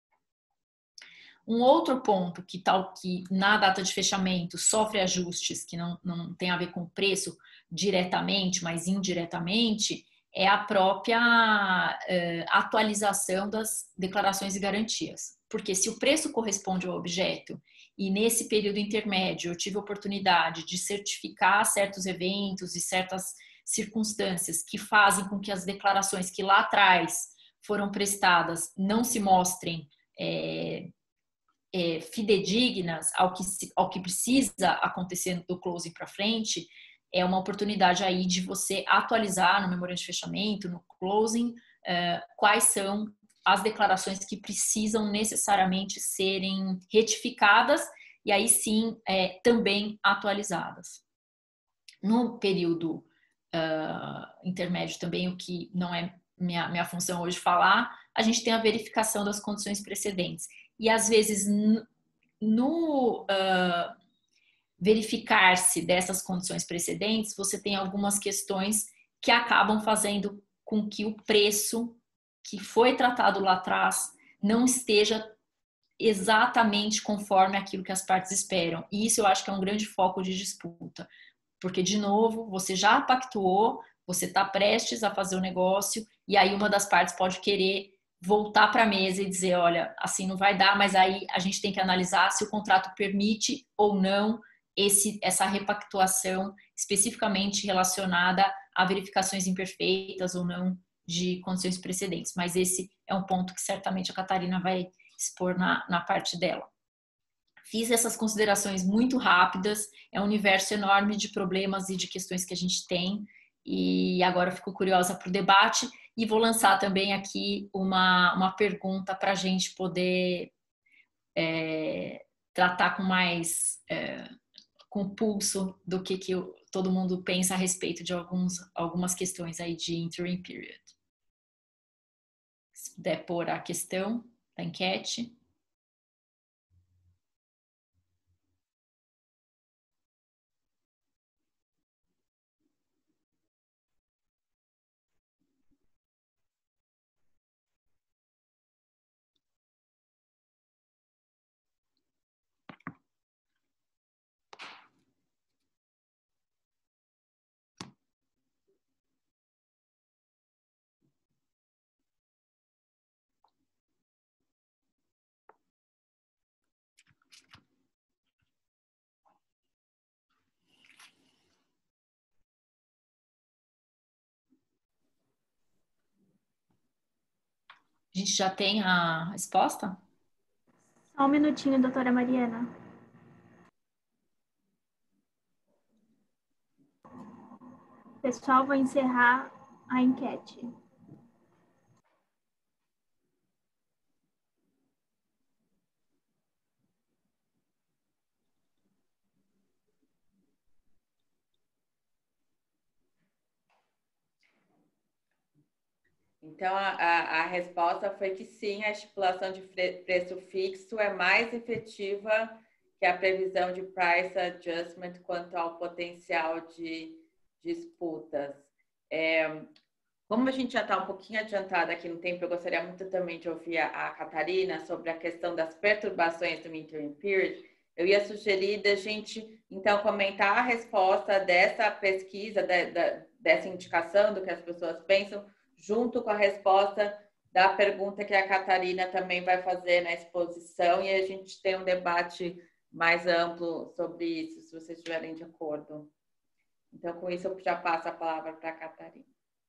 Um outro ponto que tal que na data de fechamento sofre ajustes que não, não tem a ver com o preço diretamente, mas indiretamente, é a própria eh, atualização das declarações e garantias. Porque se o preço corresponde ao objeto e nesse período intermédio eu tive a oportunidade de certificar certos eventos e certas circunstâncias que fazem com que as declarações que lá atrás foram prestadas não se mostrem é, é, fidedignas ao que, ao que precisa acontecer do closing para frente, é uma oportunidade aí de você atualizar no memorando de fechamento, no closing, é, quais são as declarações que precisam necessariamente serem retificadas e aí sim é, também atualizadas. No período uh, intermédio também, o que não é minha, minha função hoje falar, a gente tem a verificação das condições precedentes. E às vezes no uh, verificar-se dessas condições precedentes, você tem algumas questões que acabam fazendo com que o preço que foi tratado lá atrás não esteja exatamente conforme aquilo que as partes esperam. E isso eu acho que é um grande foco de disputa. Porque, de novo, você já pactuou, você está prestes a fazer o negócio, e aí uma das partes pode querer voltar para a mesa e dizer, olha, assim não vai dar, mas aí a gente tem que analisar se o contrato permite ou não esse, essa repactuação especificamente relacionada a verificações imperfeitas ou não de condições precedentes. Mas esse é um ponto que certamente a Catarina vai expor na, na parte dela. Fiz essas considerações muito rápidas, é um universo enorme de problemas e de questões que a gente tem, e agora eu fico curiosa para o debate e vou lançar também aqui uma, uma pergunta para a gente poder é, tratar com mais é, com pulso do que, que todo mundo pensa a respeito de alguns, algumas questões aí de interim period. Se puder pôr a questão da enquete. A gente já tem a resposta? Só um minutinho, doutora Mariana. Pessoal, vou encerrar a enquete. Então, a, a, a resposta foi que sim, a estipulação de preço fixo é mais efetiva que a previsão de price adjustment quanto ao potencial de disputas. É, como a gente já está um pouquinho adiantado aqui no tempo, eu gostaria muito também de ouvir a, a Catarina sobre a questão das perturbações do interim period. Eu ia sugerir da gente, então, comentar a resposta dessa pesquisa, de, de, dessa indicação do que as pessoas pensam, junto com a resposta da pergunta que a Catarina também vai fazer na exposição, e a gente tem um debate mais amplo sobre isso, se vocês estiverem de acordo. Então, com isso, eu já passo a palavra para a Catarina.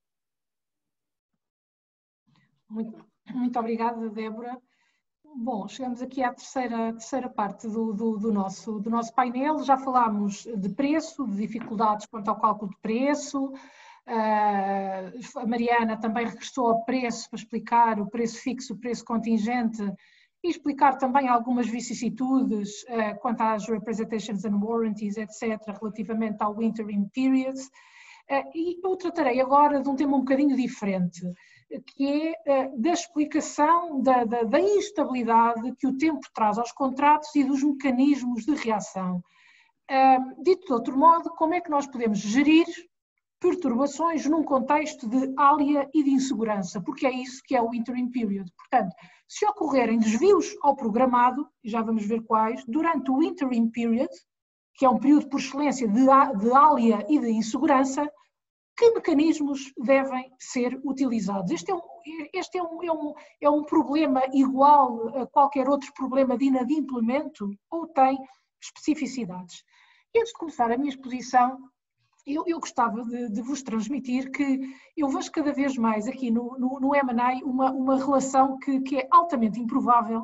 Muito, muito obrigada, Débora. Bom, chegamos aqui à terceira, terceira parte do, do, do, nosso, do nosso painel. Já falámos de preço, de dificuldades quanto ao cálculo de preço. Uh, a Mariana também regressou ao preço para explicar o preço fixo, o preço contingente e explicar também algumas vicissitudes uh, quanto às representations and warranties, etcétera, relativamente ao interim period. Uh, e eu tratarei agora de um tema um bocadinho diferente, que é uh, da explicação da, da, da instabilidade que o tempo traz aos contratos e dos mecanismos de reação. Uh, dito de outro modo, como é que nós podemos gerir perturbações num contexto de ália e de insegurança, porque é isso que é o interim period. Portanto, se ocorrerem desvios ao programado, e já vamos ver quais, durante o interim period, que é um período por excelência de, de ália e de insegurança, que mecanismos devem ser utilizados? Este, é um, este é, um, é, um, é um problema igual a qualquer outro problema de inadimplemento ou tem especificidades? E antes de começar a minha exposição, Eu, eu gostava de, de vos transmitir que eu vejo cada vez mais aqui no, no, no M and A uma, uma relação que, que é altamente improvável,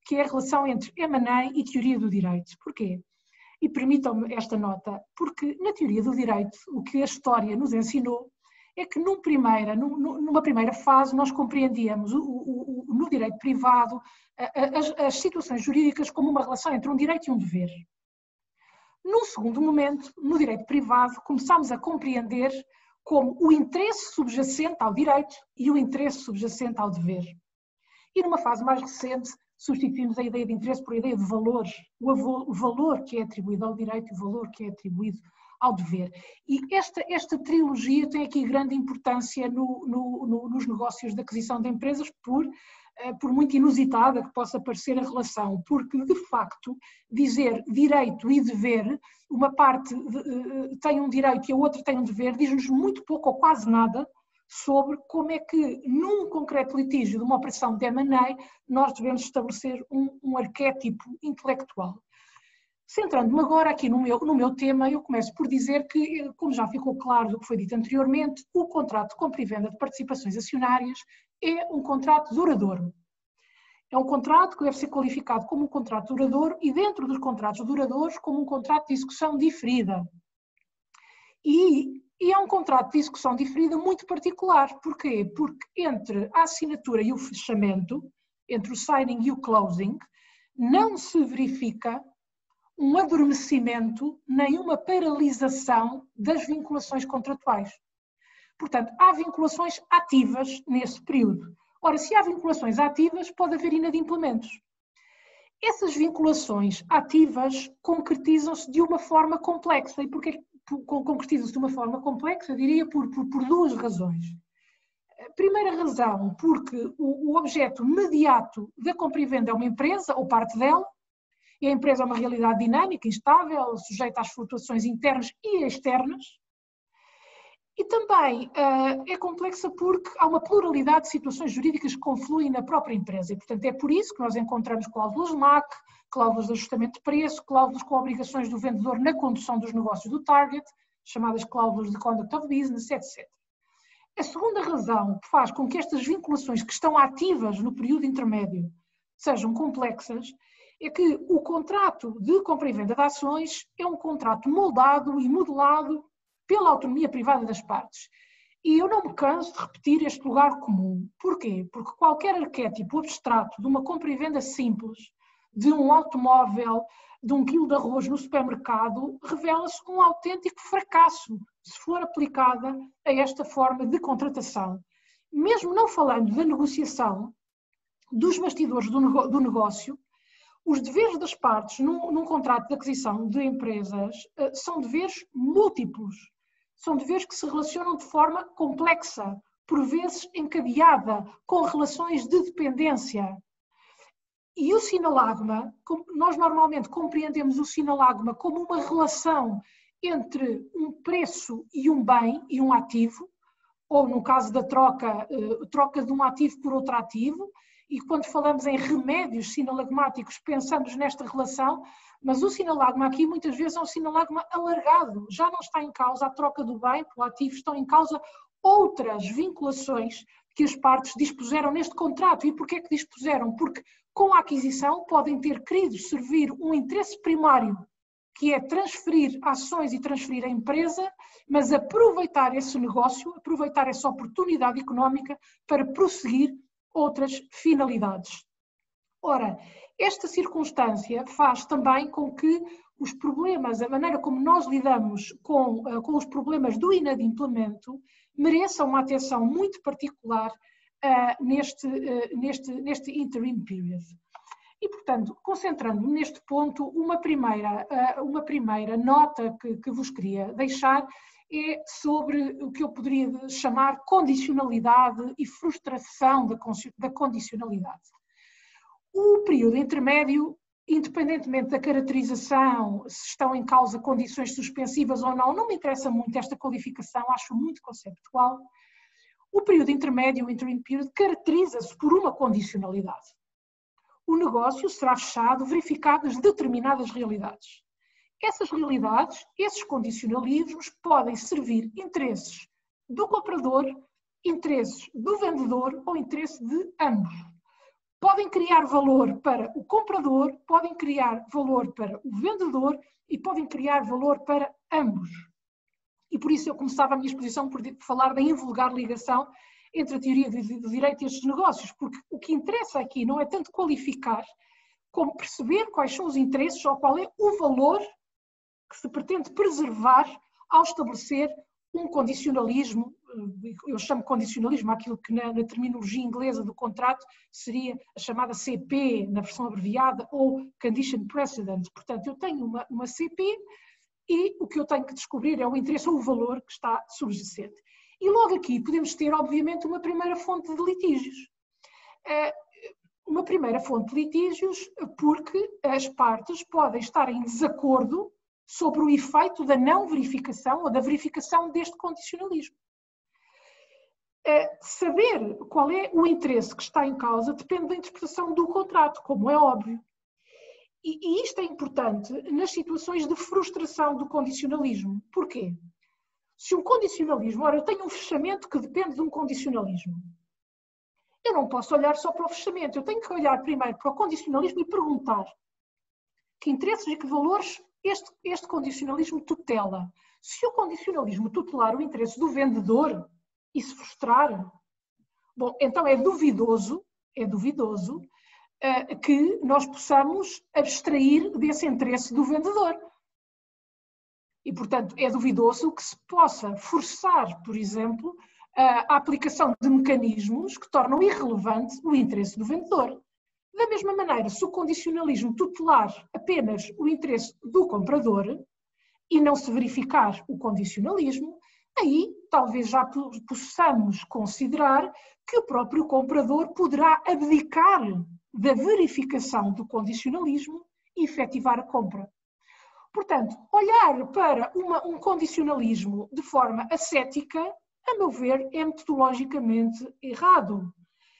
que é a relação entre M and A e teoria do direito. Porquê? E permitam-me esta nota, porque na teoria do direito o que a história nos ensinou é que num primeira, numa primeira fase nós compreendíamos o, o, o, no direito privado as, as situações jurídicas como uma relação entre um direito e um dever. Num segundo momento, no direito privado, começámos a compreender como o interesse subjacente ao direito e o interesse subjacente ao dever. E numa fase mais recente, substituímos a ideia de interesse por a ideia de valores, o valor que é atribuído ao direito e o valor que é atribuído ao dever. E esta, esta trilogia tem aqui grande importância no, no, no, nos negócios de aquisição de empresas, por, por muito inusitada que possa parecer a relação, porque de facto dizer direito e dever, uma parte de, tem um direito e a outra tem um dever, diz-nos muito pouco ou quase nada sobre como é que, num concreto litígio de uma operação de M and A, nós devemos estabelecer um, um arquétipo intelectual. Centrando-me agora aqui no meu, no meu tema, eu começo por dizer que, como já ficou claro do que foi dito anteriormente, o contrato de compra e venda de participações acionárias é um contrato duradouro. É um contrato que deve ser qualificado como um contrato duradouro e, dentro dos contratos duradouros, como um contrato de execução diferida. E E é um contrato de execução diferida muito particular. Porquê? Porque entre a assinatura e o fechamento, entre o signing e o closing, não se verifica um adormecimento nem uma paralisação das vinculações contratuais. Portanto, há vinculações ativas nesse período. Ora, se há vinculações ativas, pode haver inadimplementos. Essas vinculações ativas concretizam-se de uma forma complexa. E porquê concretizam-se de uma forma complexa? Eu diria por, por, por duas razões. A primeira razão, porque o, o objeto imediato da compra e venda é uma empresa, ou parte dela, e a empresa é uma realidade dinâmica, instável, sujeita às flutuações internas e externas. E também uh, é complexa porque há uma pluralidade de situações jurídicas que confluem na própria empresa. E, portanto, é por isso que nós encontramos cláusulas M A C, cláusulas de ajustamento de preço, cláusulas com obrigações do vendedor na condução dos negócios do target, chamadas cláusulas de conduct of business, etcétera. A segunda razão que faz com que estas vinculações que estão ativas no período intermédio sejam complexas é que o contrato de compra e venda de ações é um contrato moldado e modelado pela autonomia privada das partes. E eu não me canso de repetir este lugar comum. Porquê? Porque qualquer arquétipo abstrato de uma compra e venda simples, de um automóvel, de um quilo de arroz no supermercado, revela-se um autêntico fracasso se for aplicada a esta forma de contratação. Mesmo não falando da negociação, dos bastidores do, do negócio, os deveres das partes num, num contrato de aquisição de empresas uh, são deveres múltiplos. São deveres que se relacionam de forma complexa, por vezes encadeada, com relações de dependência. E o sinalagma, nós normalmente compreendemos o sinalagma como uma relação entre um preço e um bem e um ativo, ou no caso da troca, uh, troca de um ativo por outro ativo, e quando falamos em remédios sinalagmáticos pensamos nesta relação, mas o sinalagma aqui muitas vezes é um sinalagma alargado, já não está em causa a troca do bem pelo ativo, estão em causa outras vinculações que as partes dispuseram neste contrato. E porquê que dispuseram? Porque com a aquisição podem ter querido servir um interesse primário, que é transferir ações e transferir a empresa, mas aproveitar esse negócio, aproveitar essa oportunidade económica para prosseguir outras finalidades. Ora, esta circunstância faz também com que os problemas, a maneira como nós lidamos com, com os problemas do inadimplemento, mereçam uma atenção muito particular uh, neste, uh, neste, neste interim period. E, portanto, concentrando-me neste ponto, uma primeira, uh, uma primeira nota que, que vos queria deixar é sobre o que eu poderia chamar condicionalidade e frustração da, da condicionalidade. O período intermédio, independentemente da caracterização, se estão em causa condições suspensivas ou não, não me interessa muito esta qualificação, acho muito conceptual. O período intermédio, o interim period, caracteriza-se por uma condicionalidade. O negócio será fechado verificadas determinadas realidades. Essas realidades, esses condicionalismos podem servir interesses do comprador, interesses do vendedor ou interesses de ambos. podem criar valor para o comprador, podem criar valor para o vendedor e podem criar valor para ambos. E por isso eu começava a minha exposição por falar da invulgar ligação entre a teoria do direito e estes negócios, porque o que interessa aqui não é tanto qualificar, como perceber quais são os interesses ou qual é o valor que se pretende preservar ao estabelecer um condicionalismo, eu chamo condicionalismo aquilo que na, na terminologia inglesa do contrato seria a chamada C P, na versão abreviada, ou Condition Precedent. Portanto, eu tenho uma, uma C P e o que eu tenho que descobrir é o interesse ou o valor que está subjacente. E logo aqui podemos ter, obviamente, uma primeira fonte de litígios. Uma primeira fonte de litígios porque as partes podem estar em desacordo sobre o efeito da não verificação ou da verificação deste condicionalismo. Saber qual é o interesse que está em causa depende da interpretação do contrato, como é óbvio. E, e isto é importante nas situações de frustração do condicionalismo. Porquê? Se um condicionalismo, ora, eu tenho um fechamento que depende de um condicionalismo. Eu não posso olhar só para o fechamento, eu tenho que olhar primeiro para o condicionalismo e perguntar que interesses e que valores este, este condicionalismo tutela. Se o condicionalismo tutelar o interesse do vendedor e se frustrar, bom, então é duvidoso, é duvidoso uh, que nós possamos abstrair desse interesse do vendedor. E, portanto, é duvidoso que se possa forçar, por exemplo, a aplicação de mecanismos que tornam irrelevante o interesse do vendedor. Da mesma maneira, se o condicionalismo tutelar apenas o interesse do comprador e não se verificar o condicionalismo, aí talvez já possamos considerar que o próprio comprador poderá abdicar da verificação do condicionalismo e efetivar a compra. Portanto, olhar para uma, um condicionalismo de forma ascética, a meu ver, é metodologicamente errado.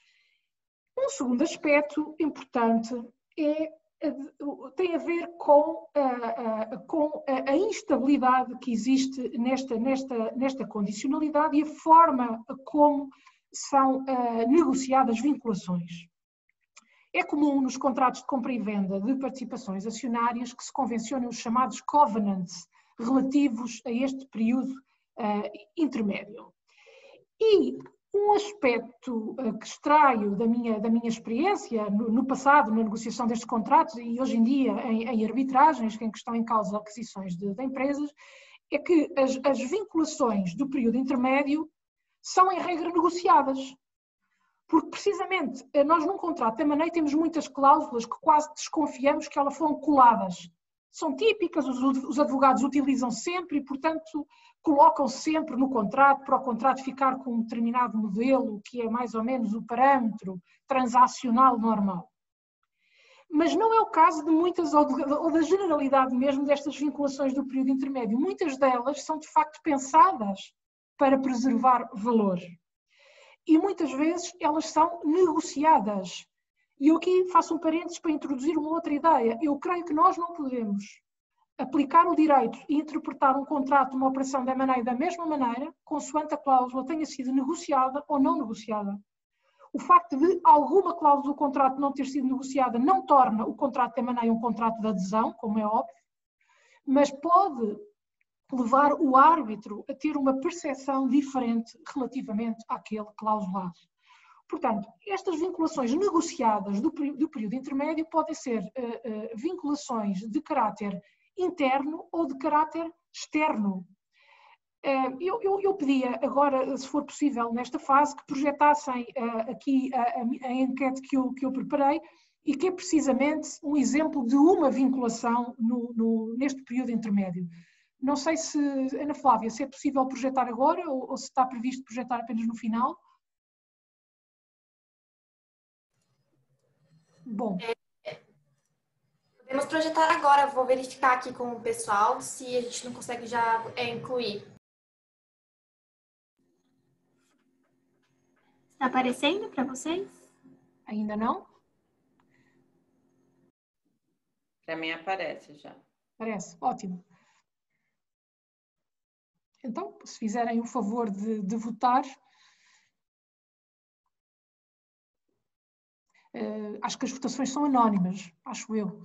Um segundo aspecto importante é, tem a ver com a, a, com a instabilidade que existe nesta, nesta, nesta condicionalidade e a forma como são uh, negociadas vinculações. É comum nos contratos de compra e venda de participações acionárias que se convencionem os chamados covenants relativos a este período uh, intermédio. E um aspecto uh, que extraio da minha, da minha experiência no, no passado, na negociação destes contratos e hoje em dia em, em arbitragens em que estão em causa aquisições de, de empresas, é que as, as vinculações do período intermédio são em regra negociadas. Porque, precisamente, nós num contrato de M and A temos muitas cláusulas que quase desconfiamos que elas foram coladas. São típicas, os, os advogados utilizam sempre e, portanto, colocam sempre no contrato, para o contrato ficar com um determinado modelo, que é mais ou menos o parâmetro transacional normal. Mas não é o caso de muitas, ou, de, ou da generalidade mesmo destas vinculações do período intermédio. Muitas delas são, de facto, pensadas para preservar valor. E muitas vezes elas são negociadas. E eu aqui faço um parênteses para introduzir uma outra ideia. Eu creio que nós não podemos aplicar o direito e interpretar um contrato, uma operação de M and A da mesma maneira, consoante a cláusula tenha sido negociada ou não negociada. O facto de alguma cláusula do contrato não ter sido negociada não torna o contrato de M and A um contrato de adesão, como é óbvio, mas pode levar o árbitro a ter uma percepção diferente relativamente àquele clausulado. Portanto, estas vinculações negociadas do, do período intermédio podem ser uh, uh, vinculações de caráter interno ou de caráter externo. Uh, eu, eu, eu pedia agora, se for possível, nesta fase, que projetassem uh, aqui a, a, a enquete que eu, que eu preparei e que é precisamente um exemplo de uma vinculação no, no, neste período intermédio. Não sei se, Ana Flávia, se é possível projetar agora ou, ou se está previsto projetar apenas no final. Bom. É, podemos projetar agora, vou verificar aqui com o pessoal se a gente não consegue já é, incluir. Está aparecendo para vocês? Ainda não? Para mim aparece já. Parece, ótimo. Então, se fizerem o favor de, de votar. Acho que as votações são anónimas, acho eu.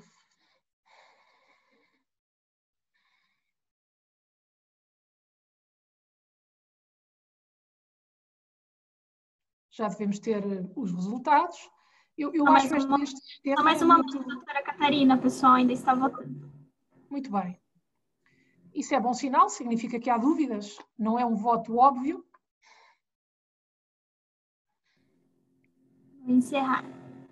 Já devemos ter os resultados. Eu, eu acho que uma, este sistema mais é uma muito... vez, doutora Catarina, o pessoal ainda está votando. Muito bem. Isso é bom sinal, significa que há dúvidas, não é um voto óbvio. Vou encerrar.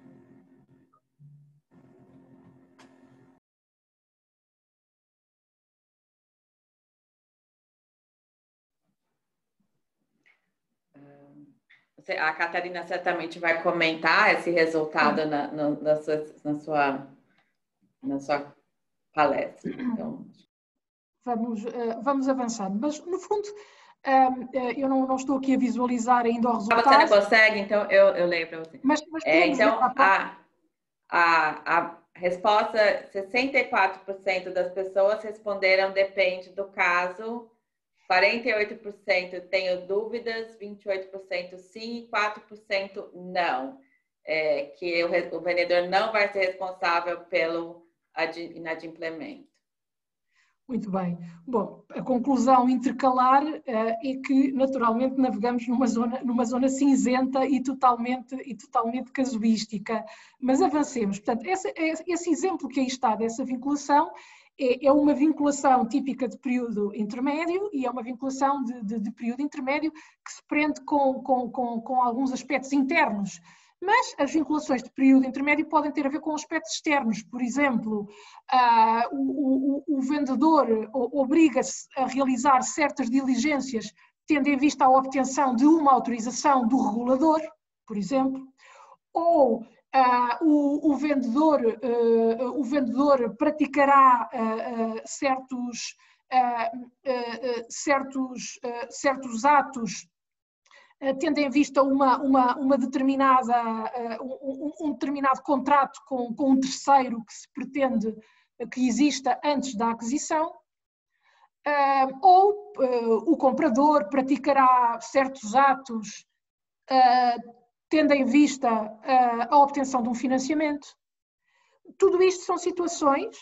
A Catarina certamente vai comentar esse resultado na, no, na, sua, na, sua, na sua palestra. Então... Vamos, uh, vamos avançando. Mas, no fundo, uh, uh, eu não, não estou aqui a visualizar ainda o resultado. Você não consegue? Então, eu, eu leio para você. Mas, mas é, então, a, a, a resposta, sessenta e quatro por cento das pessoas responderam depende do caso, quarenta e oito por cento tenho dúvidas, vinte e oito por cento sim e quatro por cento não. É, que o, o vendedor não vai ser responsável pelo inadimplemento. Muito bem. Bom, a conclusão intercalar uh, é que, naturalmente, navegamos numa zona, numa zona cinzenta e totalmente, e totalmente casuística. Mas avancemos. Portanto, esse, esse exemplo que aí está dessa vinculação é, é uma vinculação típica de período intermédio e é uma vinculação de, de, de período intermédio que se prende com, com, com, com alguns aspectos internos. Mas as vinculações de período intermédio podem ter a ver com aspectos externos. Por exemplo, uh, o, o, o vendedor obriga-se a realizar certas diligências tendo em vista a obtenção de uma autorização do regulador, por exemplo, ou uh, o, o, vendedor, uh, o vendedor praticará uh, uh, certos, uh, uh, certos, uh, certos atos tendo em vista uma, uma, uma determinada, um, um determinado contrato com, com um terceiro que se pretende que exista antes da aquisição, ou o comprador praticará certos atos tendo em vista a obtenção de um financiamento. Tudo isto são situações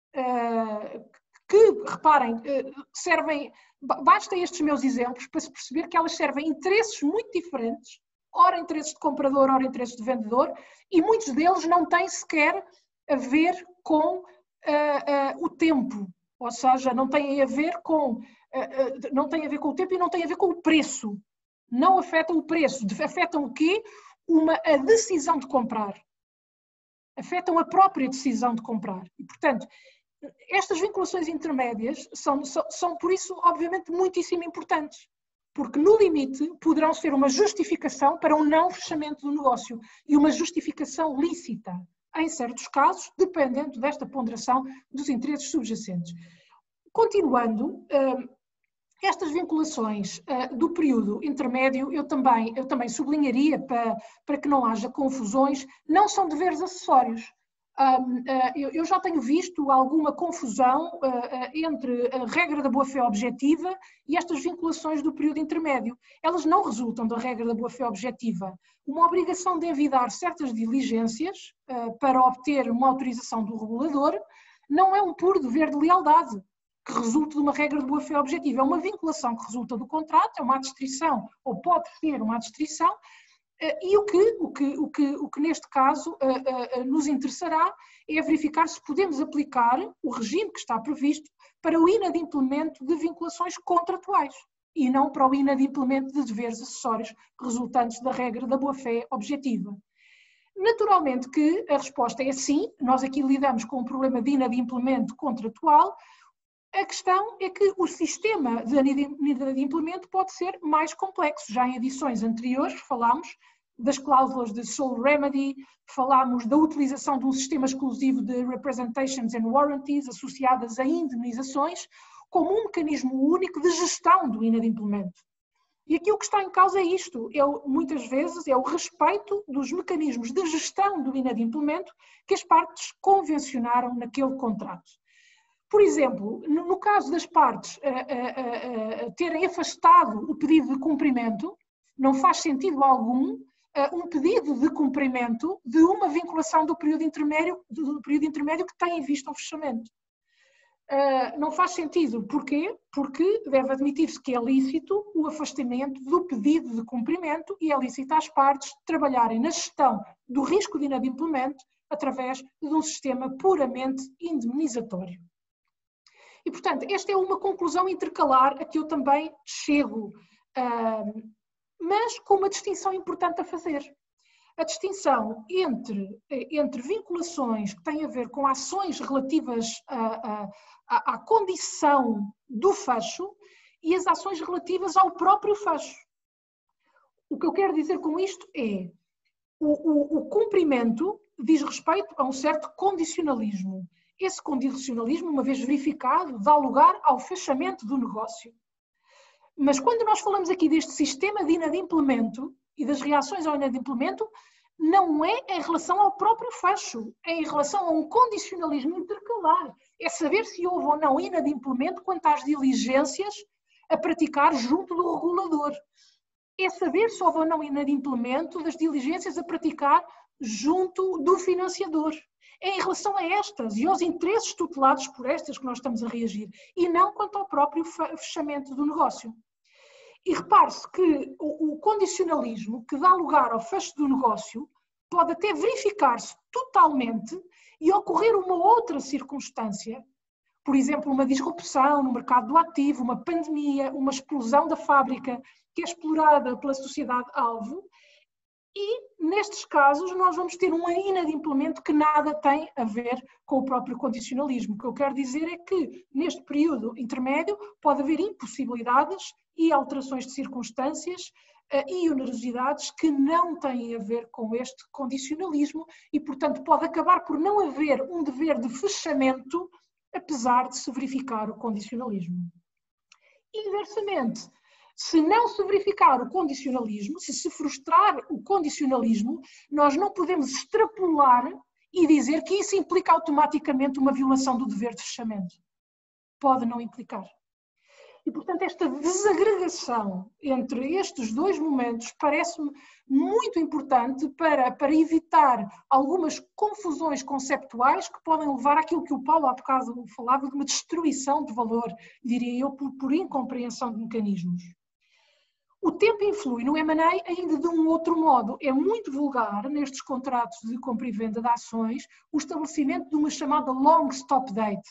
que, reparem, servem... Basta estes meus exemplos para se perceber que elas servem a interesses muito diferentes, ora interesses de comprador, ora interesses de vendedor, e muitos deles não têm sequer a ver com uh, uh, o tempo, ou seja, não têm a ver com, uh, uh, não têm a ver com o tempo e não têm a ver com o preço. Não afetam o preço, afetam o quê? Uma, a decisão de comprar. Afetam a própria decisão de comprar. E, portanto, estas vinculações intermédias são, são, são, por isso, obviamente, muitíssimo importantes, porque, no limite, poderão ser uma justificação para um não fechamento do negócio e uma justificação lícita, em certos casos, dependendo desta ponderação dos interesses subjacentes. Continuando, estas vinculações do período intermédio, eu também, eu também sublinharia, para, para que não haja confusões, não são deveres acessórios. Um, uh, eu, eu já tenho visto alguma confusão uh, uh, entre a regra da boa-fé objetiva e estas vinculações do período intermédio. Elas não resultam da regra da boa-fé objetiva. Uma obrigação de envidar certas diligências uh, para obter uma autorização do regulador não é um puro dever de lealdade que resulta de uma regra de boa-fé objetiva. É uma vinculação que resulta do contrato, é uma adstrição, ou pode ser uma adstrição. E o que, o, que, o, que, o que neste caso uh, uh, nos interessará é verificar se podemos aplicar o regime que está previsto para o inadimplemento de vinculações contratuais e não para o inadimplemento de deveres acessórios resultantes da regra da boa-fé objetiva. Naturalmente que a resposta é sim, nós aqui lidamos com um problema de inadimplemento contratual. A questão é que o sistema de inadimplemento pode ser mais complexo. Já em edições anteriores falámos das cláusulas de sole remedy, falámos da utilização de um sistema exclusivo de representations and warranties associadas a indemnizações como um mecanismo único de gestão do inadimplemento. E aqui o que está em causa é isto, é, muitas vezes é o respeito dos mecanismos de gestão do inadimplemento que as partes convencionaram naquele contrato. Por exemplo, no caso das partes uh, uh, uh, terem afastado o pedido de cumprimento, não faz sentido algum um pedido de cumprimento de uma vinculação do período intermédio, do período intermédio que tem em vista o fechamento. Uh, não faz sentido. Porquê? Porque deve admitir-se que é lícito o afastamento do pedido de cumprimento e é lícito às partes trabalharem na gestão do risco de inadimplemento através de um sistema puramente indemnizatório. E, portanto, esta é uma conclusão intercalar a que eu também chego, uh, mas com uma distinção importante a fazer. A distinção entre, entre vinculações que têm a ver com ações relativas a, a, a, à condição do fecho e as ações relativas ao próprio fecho. O que eu quero dizer com isto é o, o, o cumprimento diz respeito a um certo condicionalismo. Esse condicionalismo, uma vez verificado, dá lugar ao fechamento do negócio. Mas quando nós falamos aqui deste sistema de inadimplemento e das reações ao inadimplemento, não é em relação ao próprio fecho, é em relação a um condicionalismo intercalar. É saber se houve ou não inadimplemento quanto às diligências a praticar junto do regulador. É saber se houve ou não inadimplemento das diligências a praticar junto do financiador. É em relação a estas e aos interesses tutelados por estas que nós estamos a reagir, e não quanto ao próprio fechamento do negócio. E repare-se que o condicionalismo que dá lugar ao fecho do negócio pode até verificar-se totalmente e ocorrer uma outra circunstância, por exemplo, uma disrupção no mercado do ativo, uma pandemia, uma explosão da fábrica que é explorada pela sociedade-alvo, e nestes casos nós vamos ter um inadimplemento que nada tem a ver com o próprio condicionalismo. O que eu quero dizer é que neste período intermédio pode haver impossibilidades e alterações de circunstâncias uh, e onerosidades que não têm a ver com este condicionalismo e, portanto, pode acabar por não haver um dever de fechamento, apesar de se verificar o condicionalismo. Inversamente, se não se verificar o condicionalismo, se se frustrar o condicionalismo, nós não podemos extrapolar e dizer que isso implica automaticamente uma violação do dever de fechamento. Pode não implicar. E, portanto, esta desagregação entre estes dois momentos parece-me muito importante para, para evitar algumas confusões conceptuais que podem levar àquilo que o Paulo há bocado falava de uma destruição de valor, diria eu, por, por incompreensão de mecanismos. O tempo influi no M and A ainda de um outro modo. É muito vulgar, nestes contratos de compra e venda de ações, o estabelecimento de uma chamada long stop date.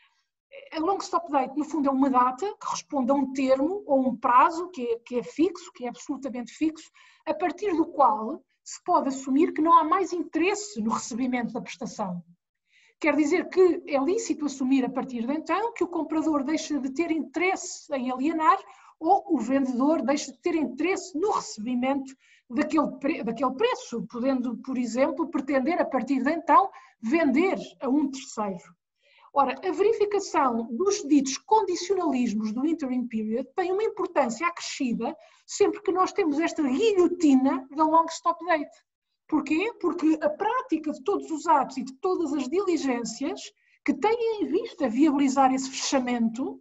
A long stop date, no fundo, é uma data que responde a um termo ou um prazo que é, que é fixo, que é absolutamente fixo, a partir do qual se pode assumir que não há mais interesse no recebimento da prestação. Quer dizer que é lícito assumir a partir de então que o comprador deixa de ter interesse em alienar ou o vendedor deixa de ter interesse no recebimento daquele, pre daquele preço, podendo, por exemplo, pretender a partir de então vender a um terceiro. Ora, a verificação dos ditos condicionalismos do interim period tem uma importância acrescida sempre que nós temos esta guilhotina da long stop date. Porquê? Porque a prática de todos os atos e de todas as diligências que têm em vista viabilizar esse fechamento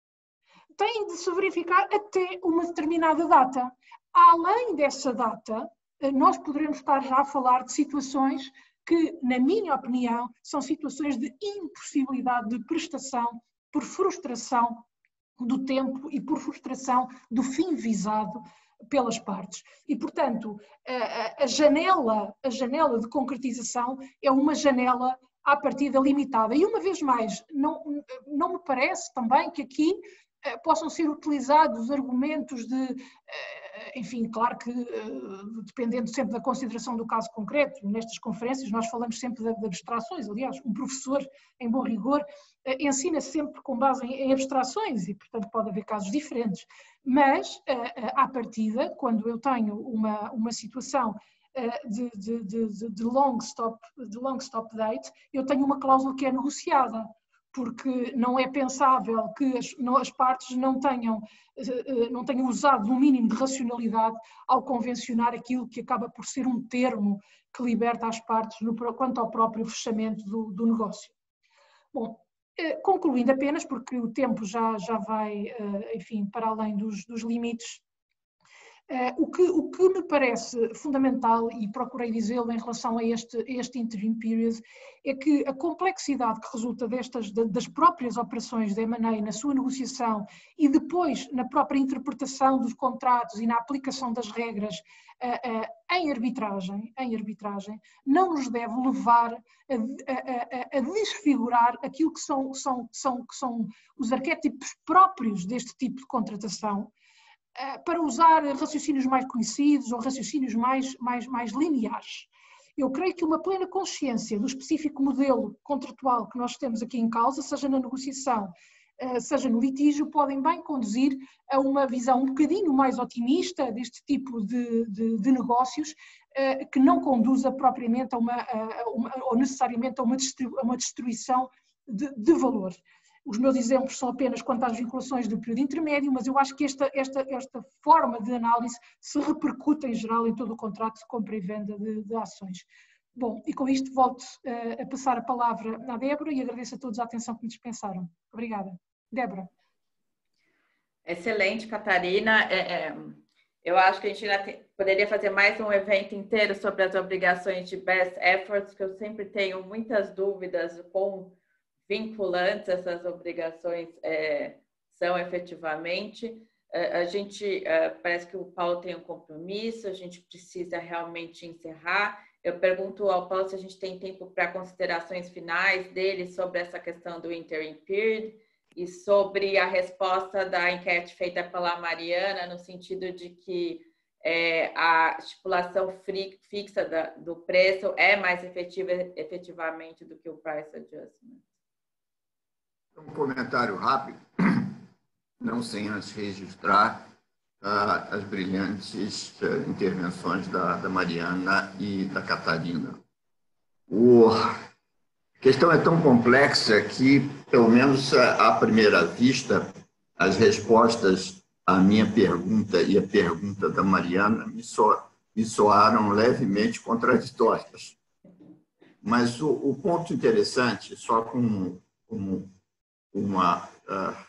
tem de se verificar até uma determinada data. Além dessa data, nós poderemos estar já a falar de situações que, na minha opinião, são situações de impossibilidade de prestação por frustração do tempo e por frustração do fim visado pelas partes. E, portanto, a, a, janela, a janela de concretização é uma janela à partida limitada. E, uma vez mais, não, não me parece também que aqui possam ser utilizados argumentos de, enfim, claro que dependendo sempre da consideração do caso concreto, nestas conferências nós falamos sempre de abstrações, aliás, um professor, em bom rigor, ensina sempre com base em abstrações e, portanto, pode haver casos diferentes, mas, à partida, quando eu tenho uma, uma situação de, de, de, de, long stop, de long stop date, eu tenho uma cláusula que é negociada, porque não é pensável que as, não, as partes não tenham, não tenham usado um mínimo de racionalidade ao convencionar aquilo que acaba por ser um termo que liberta as partes no, quanto ao próprio fechamento do, do negócio. Bom, concluindo apenas, porque o tempo já, já vai, enfim, para além dos, dos limites, Uh, o, que, o que me parece fundamental, e procurei dizê-lo em relação a este, a este interim period, é que a complexidade que resulta destas, das próprias operações de M and A na sua negociação e depois na própria interpretação dos contratos e na aplicação das regras uh, uh, em arbitragem, em arbitragem, não nos deve levar a, a, a, a desfigurar aquilo que são, são, são, que são os arquétipos próprios deste tipo de contratação, para usar raciocínios mais conhecidos ou raciocínios mais, mais, mais lineares. Eu creio que uma plena consciência do específico modelo contratual que nós temos aqui em causa, seja na negociação, seja no litígio, podem bem conduzir a uma visão um bocadinho mais otimista deste tipo de, de, de negócios, que não conduza propriamente a uma, a uma ou necessariamente a uma, a uma destruição de, de valor. Os meus exemplos são apenas quanto às vinculações do período intermédio, mas eu acho que esta, esta, esta forma de análise se repercute em geral em todo o contrato de compra e venda de, de ações. Bom, e com isto volto uh, a passar a palavra à Débora e agradeço a todos a atenção que me dispensaram. Obrigada. Débora. Excelente, Catarina. É, é, eu acho que a gente ainda tem, poderia fazer mais um evento inteiro sobre as obrigações de best efforts, que eu sempre tenho muitas dúvidas com vinculantes essas obrigações é, são efetivamente. A gente, parece que o Paulo tem um compromisso, a gente precisa realmente encerrar. Eu pergunto ao Paulo se a gente tem tempo para considerações finais dele sobre essa questão do interim period e sobre a resposta da enquete feita pela Mariana, no sentido de que é, a estipulação fixa da, do preço é mais efetiva efetivamente do que o price adjustment. Um comentário rápido, não sem antes registrar uh, as brilhantes uh, intervenções da, da Mariana e da Catarina. O, a questão é tão complexa que, pelo menos à primeira vista, as respostas à minha pergunta e à pergunta da Mariana me, so, me soaram levemente contraditórias. Mas o, o ponto interessante, só como, como uma uh,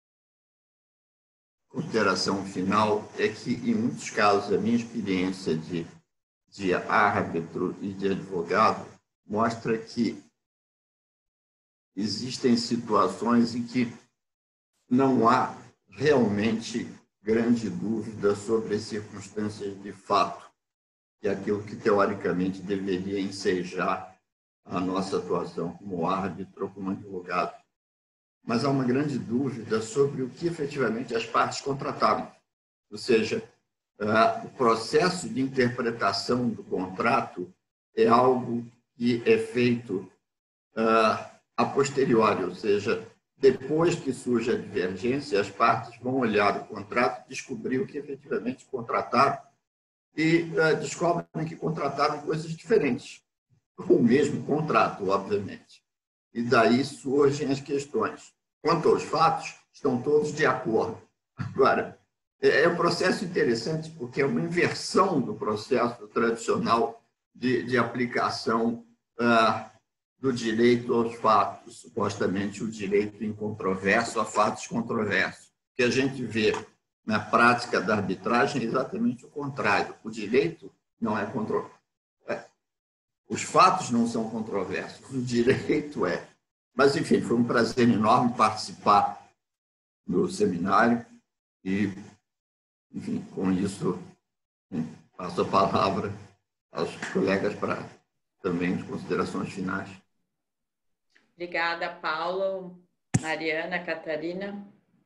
consideração final, é que, em muitos casos, a minha experiência de, de árbitro e de advogado mostra que existem situações em que não há realmente grande dúvida sobre as circunstâncias de fato e aquilo que, teoricamente, deveria ensejar a nossa atuação como árbitro ou como advogado. Mas há uma grande dúvida sobre o que efetivamente as partes contrataram. Ou seja, uh, o processo de interpretação do contrato é algo que é feito uh, a posteriori, ou seja, depois que surge a divergência, as partes vão olhar o contrato, descobrir o que efetivamente contrataram e uh, descobrem que contrataram coisas diferentes. O mesmo contrato, obviamente. E daí surgem as questões. Quanto aos fatos, estão todos de acordo. Agora, é um processo interessante porque é uma inversão do processo tradicional de, de aplicação uh, do direito aos fatos, supostamente o direito incontroverso a fatos controversos. O que a gente vê na prática da arbitragem é exatamente o contrário. O direito não é controverso. Os fatos não são controversos, o direito é. Mas, enfim, foi um prazer enorme participar do seminário e, enfim, com isso, passo a palavra aos colegas para também as considerações finais. Obrigada, Paulo, Mariana, Catarina.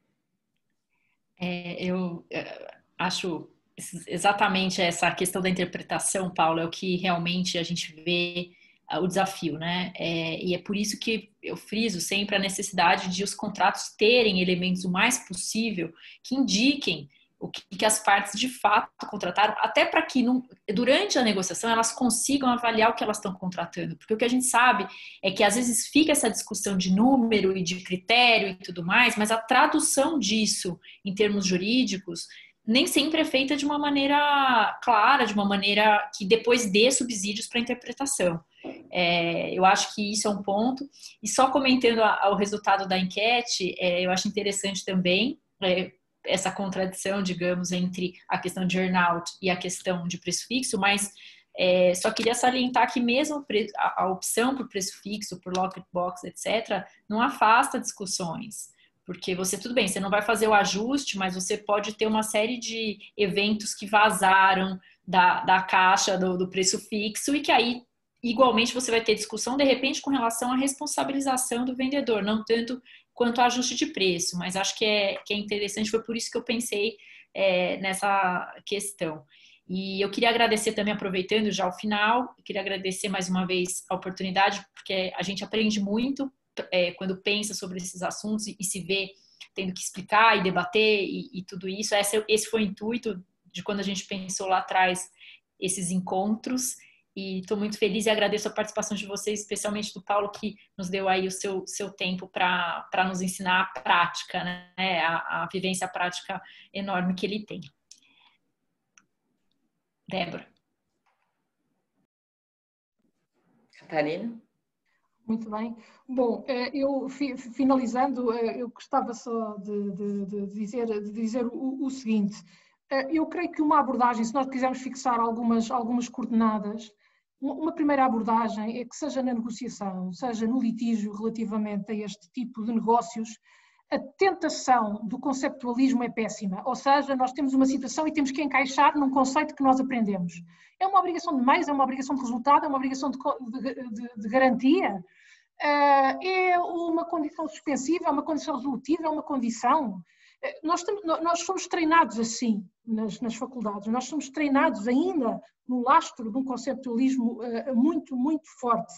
É, eu é, acho exatamente essa questão da interpretação, Paulo, é o que realmente a gente vê uh, o desafio, né? É, e é por isso que eu friso sempre a necessidade de os contratos terem elementos o mais possível que indiquem o que, que as partes de fato contrataram, até para que não, durante a negociação elas consigam avaliar o que elas estão contratando, porque o que a gente sabe é que às vezes fica essa discussão de número e de critério e tudo mais, mas a tradução disso em termos jurídicos nem sempre é feita de uma maneira clara, de uma maneira que depois dê subsídios para a interpretação. É, eu acho que isso é um ponto. E só comentando a, a, o resultado da enquete, é, eu acho interessante também, é, essa contradição, digamos, entre a questão de earnout e a questão de preço fixo, mas é, só queria salientar que mesmo a, a opção por preço fixo, por locked box, etcétera, não afasta discussões. Porque você, tudo bem, você não vai fazer o ajuste, mas você pode ter uma série de eventos que vazaram da, da caixa do, do preço fixo e que aí, igualmente, você vai ter discussão, de repente, com relação à responsabilização do vendedor, não tanto quanto ao ajuste de preço, mas acho que é, que é interessante, foi por isso que eu pensei é, nessa questão. E eu queria agradecer também, aproveitando já o final, eu queria agradecer mais uma vez a oportunidade, porque a gente aprende muito É, quando pensa sobre esses assuntos e, e se vê tendo que explicar e debater e, e tudo isso. Esse, esse foi o intuito de quando a gente pensou lá atrás esses encontros, e estou muito feliz e agradeço a participação de vocês, especialmente do Paulo, que nos deu aí o seu, seu tempo para nos ensinar a prática, né? a, a vivência prática enorme que ele tem. Débora. Catarina? Muito bem. Bom, eu finalizando, eu gostava só de, de, de dizer, de dizer o, o seguinte. Eu creio que uma abordagem, se nós quisermos fixar algumas, algumas coordenadas, uma primeira abordagem é que seja na negociação, seja no litígio relativamente a este tipo de negócios, a tentação do conceptualismo é péssima. Ou seja, nós temos uma situação e temos que encaixar num conceito que nós aprendemos. É uma obrigação de meios, é uma obrigação de resultado, é uma obrigação de, de, de, de garantia, é uma condição suspensiva, é uma condição resolutiva, é uma condição. Nós, temos, nós somos treinados assim nas, nas faculdades, nós somos treinados ainda no lastro de um conceptualismo muito, muito forte.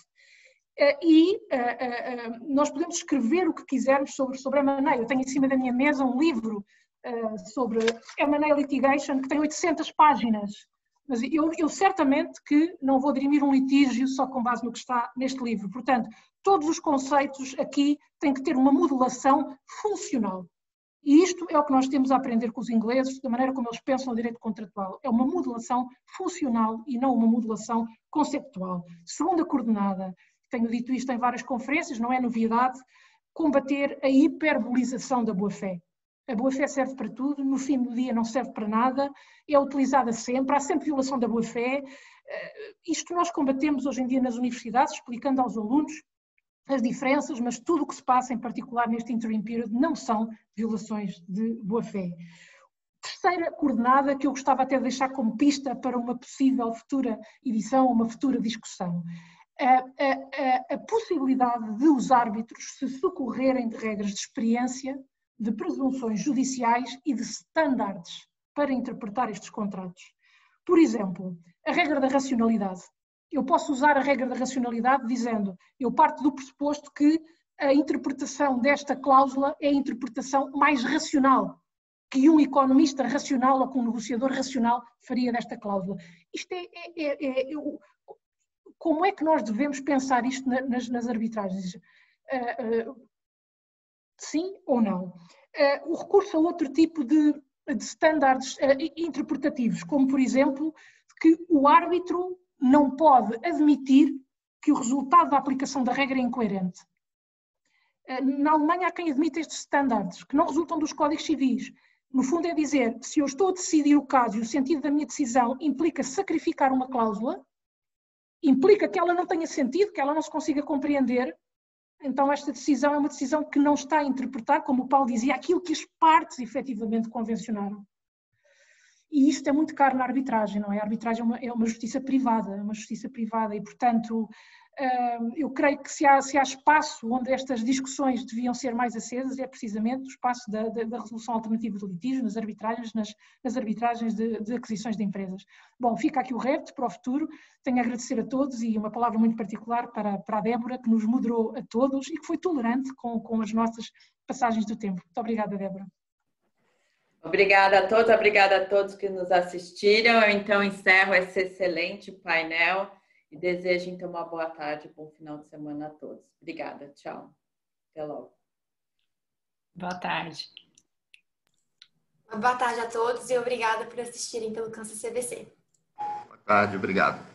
E nós podemos escrever o que quisermos sobre, sobre M and A. Eu tenho em cima da minha mesa um livro sobre M and A Litigation que tem oitocentas páginas. Mas eu, eu certamente que não vou dirimir um litígio só com base no que está neste livro. Portanto, todos os conceitos aqui têm que ter uma modulação funcional. E isto é o que nós temos a aprender com os ingleses, da maneira como eles pensam o direito contratual. É uma modulação funcional e não uma modulação conceptual. Segunda coordenada, tenho dito isto em várias conferências, não é novidade, combater a hiperbolização da boa-fé. A boa-fé serve para tudo, no fim do dia não serve para nada, é utilizada sempre, há sempre violação da boa-fé. Isto nós combatemos hoje em dia nas universidades, explicando aos alunos as diferenças, mas tudo o que se passa, em particular neste interim period, não são violações de boa-fé. Terceira coordenada que eu gostava até de deixar como pista para uma possível futura edição, uma futura discussão. A, a, a, a possibilidade de os árbitros se socorrerem de regras de experiência, de presunções judiciais e de standards para interpretar estes contratos. Por exemplo, a regra da racionalidade. Eu posso usar a regra da racionalidade dizendo, eu parto do pressuposto que a interpretação desta cláusula é a interpretação mais racional, que um economista racional ou que um negociador racional faria desta cláusula. Isto é, é, é, é eu, como é que nós devemos pensar isto nas, nas arbitragens? Uh, uh, sim ou não? Uh, o recurso a outro tipo de, de standards uh, interpretativos, como por exemplo, que o árbitro não pode admitir que o resultado da aplicação da regra é incoerente. Uh, na Alemanha há quem admite estes standards, que não resultam dos códigos civis. No fundo é dizer, se eu estou a decidir o caso e o sentido da minha decisão implica sacrificar uma cláusula, implica que ela não tenha sentido, que ela não se consiga compreender, então esta decisão é uma decisão que não está a interpretar, como o Paulo dizia, aquilo que as partes efetivamente convencionaram. E isto é muito caro na arbitragem, não é? A arbitragem é uma, é uma justiça privada, é uma justiça privada e, portanto, eu creio que se há, se há espaço onde estas discussões deviam ser mais acesas, é precisamente o espaço da, da, da resolução alternativa do litígio, nas arbitragens, nas, nas arbitragens de, de aquisições de empresas. Bom, fica aqui o repto para o futuro. Tenho a agradecer a todos e uma palavra muito particular para, para a Débora, que nos moderou a todos e que foi tolerante com, com as nossas passagens do tempo. Muito obrigada, Débora. Obrigada a todos, obrigada a todos que nos assistiram. Eu, então, encerro esse excelente painel e desejo, então, uma boa tarde e bom final de semana a todos. Obrigada, tchau. Até logo. Boa tarde. Boa tarde a todos e obrigada por assistirem pelo Câncer C B C. Boa tarde, obrigado.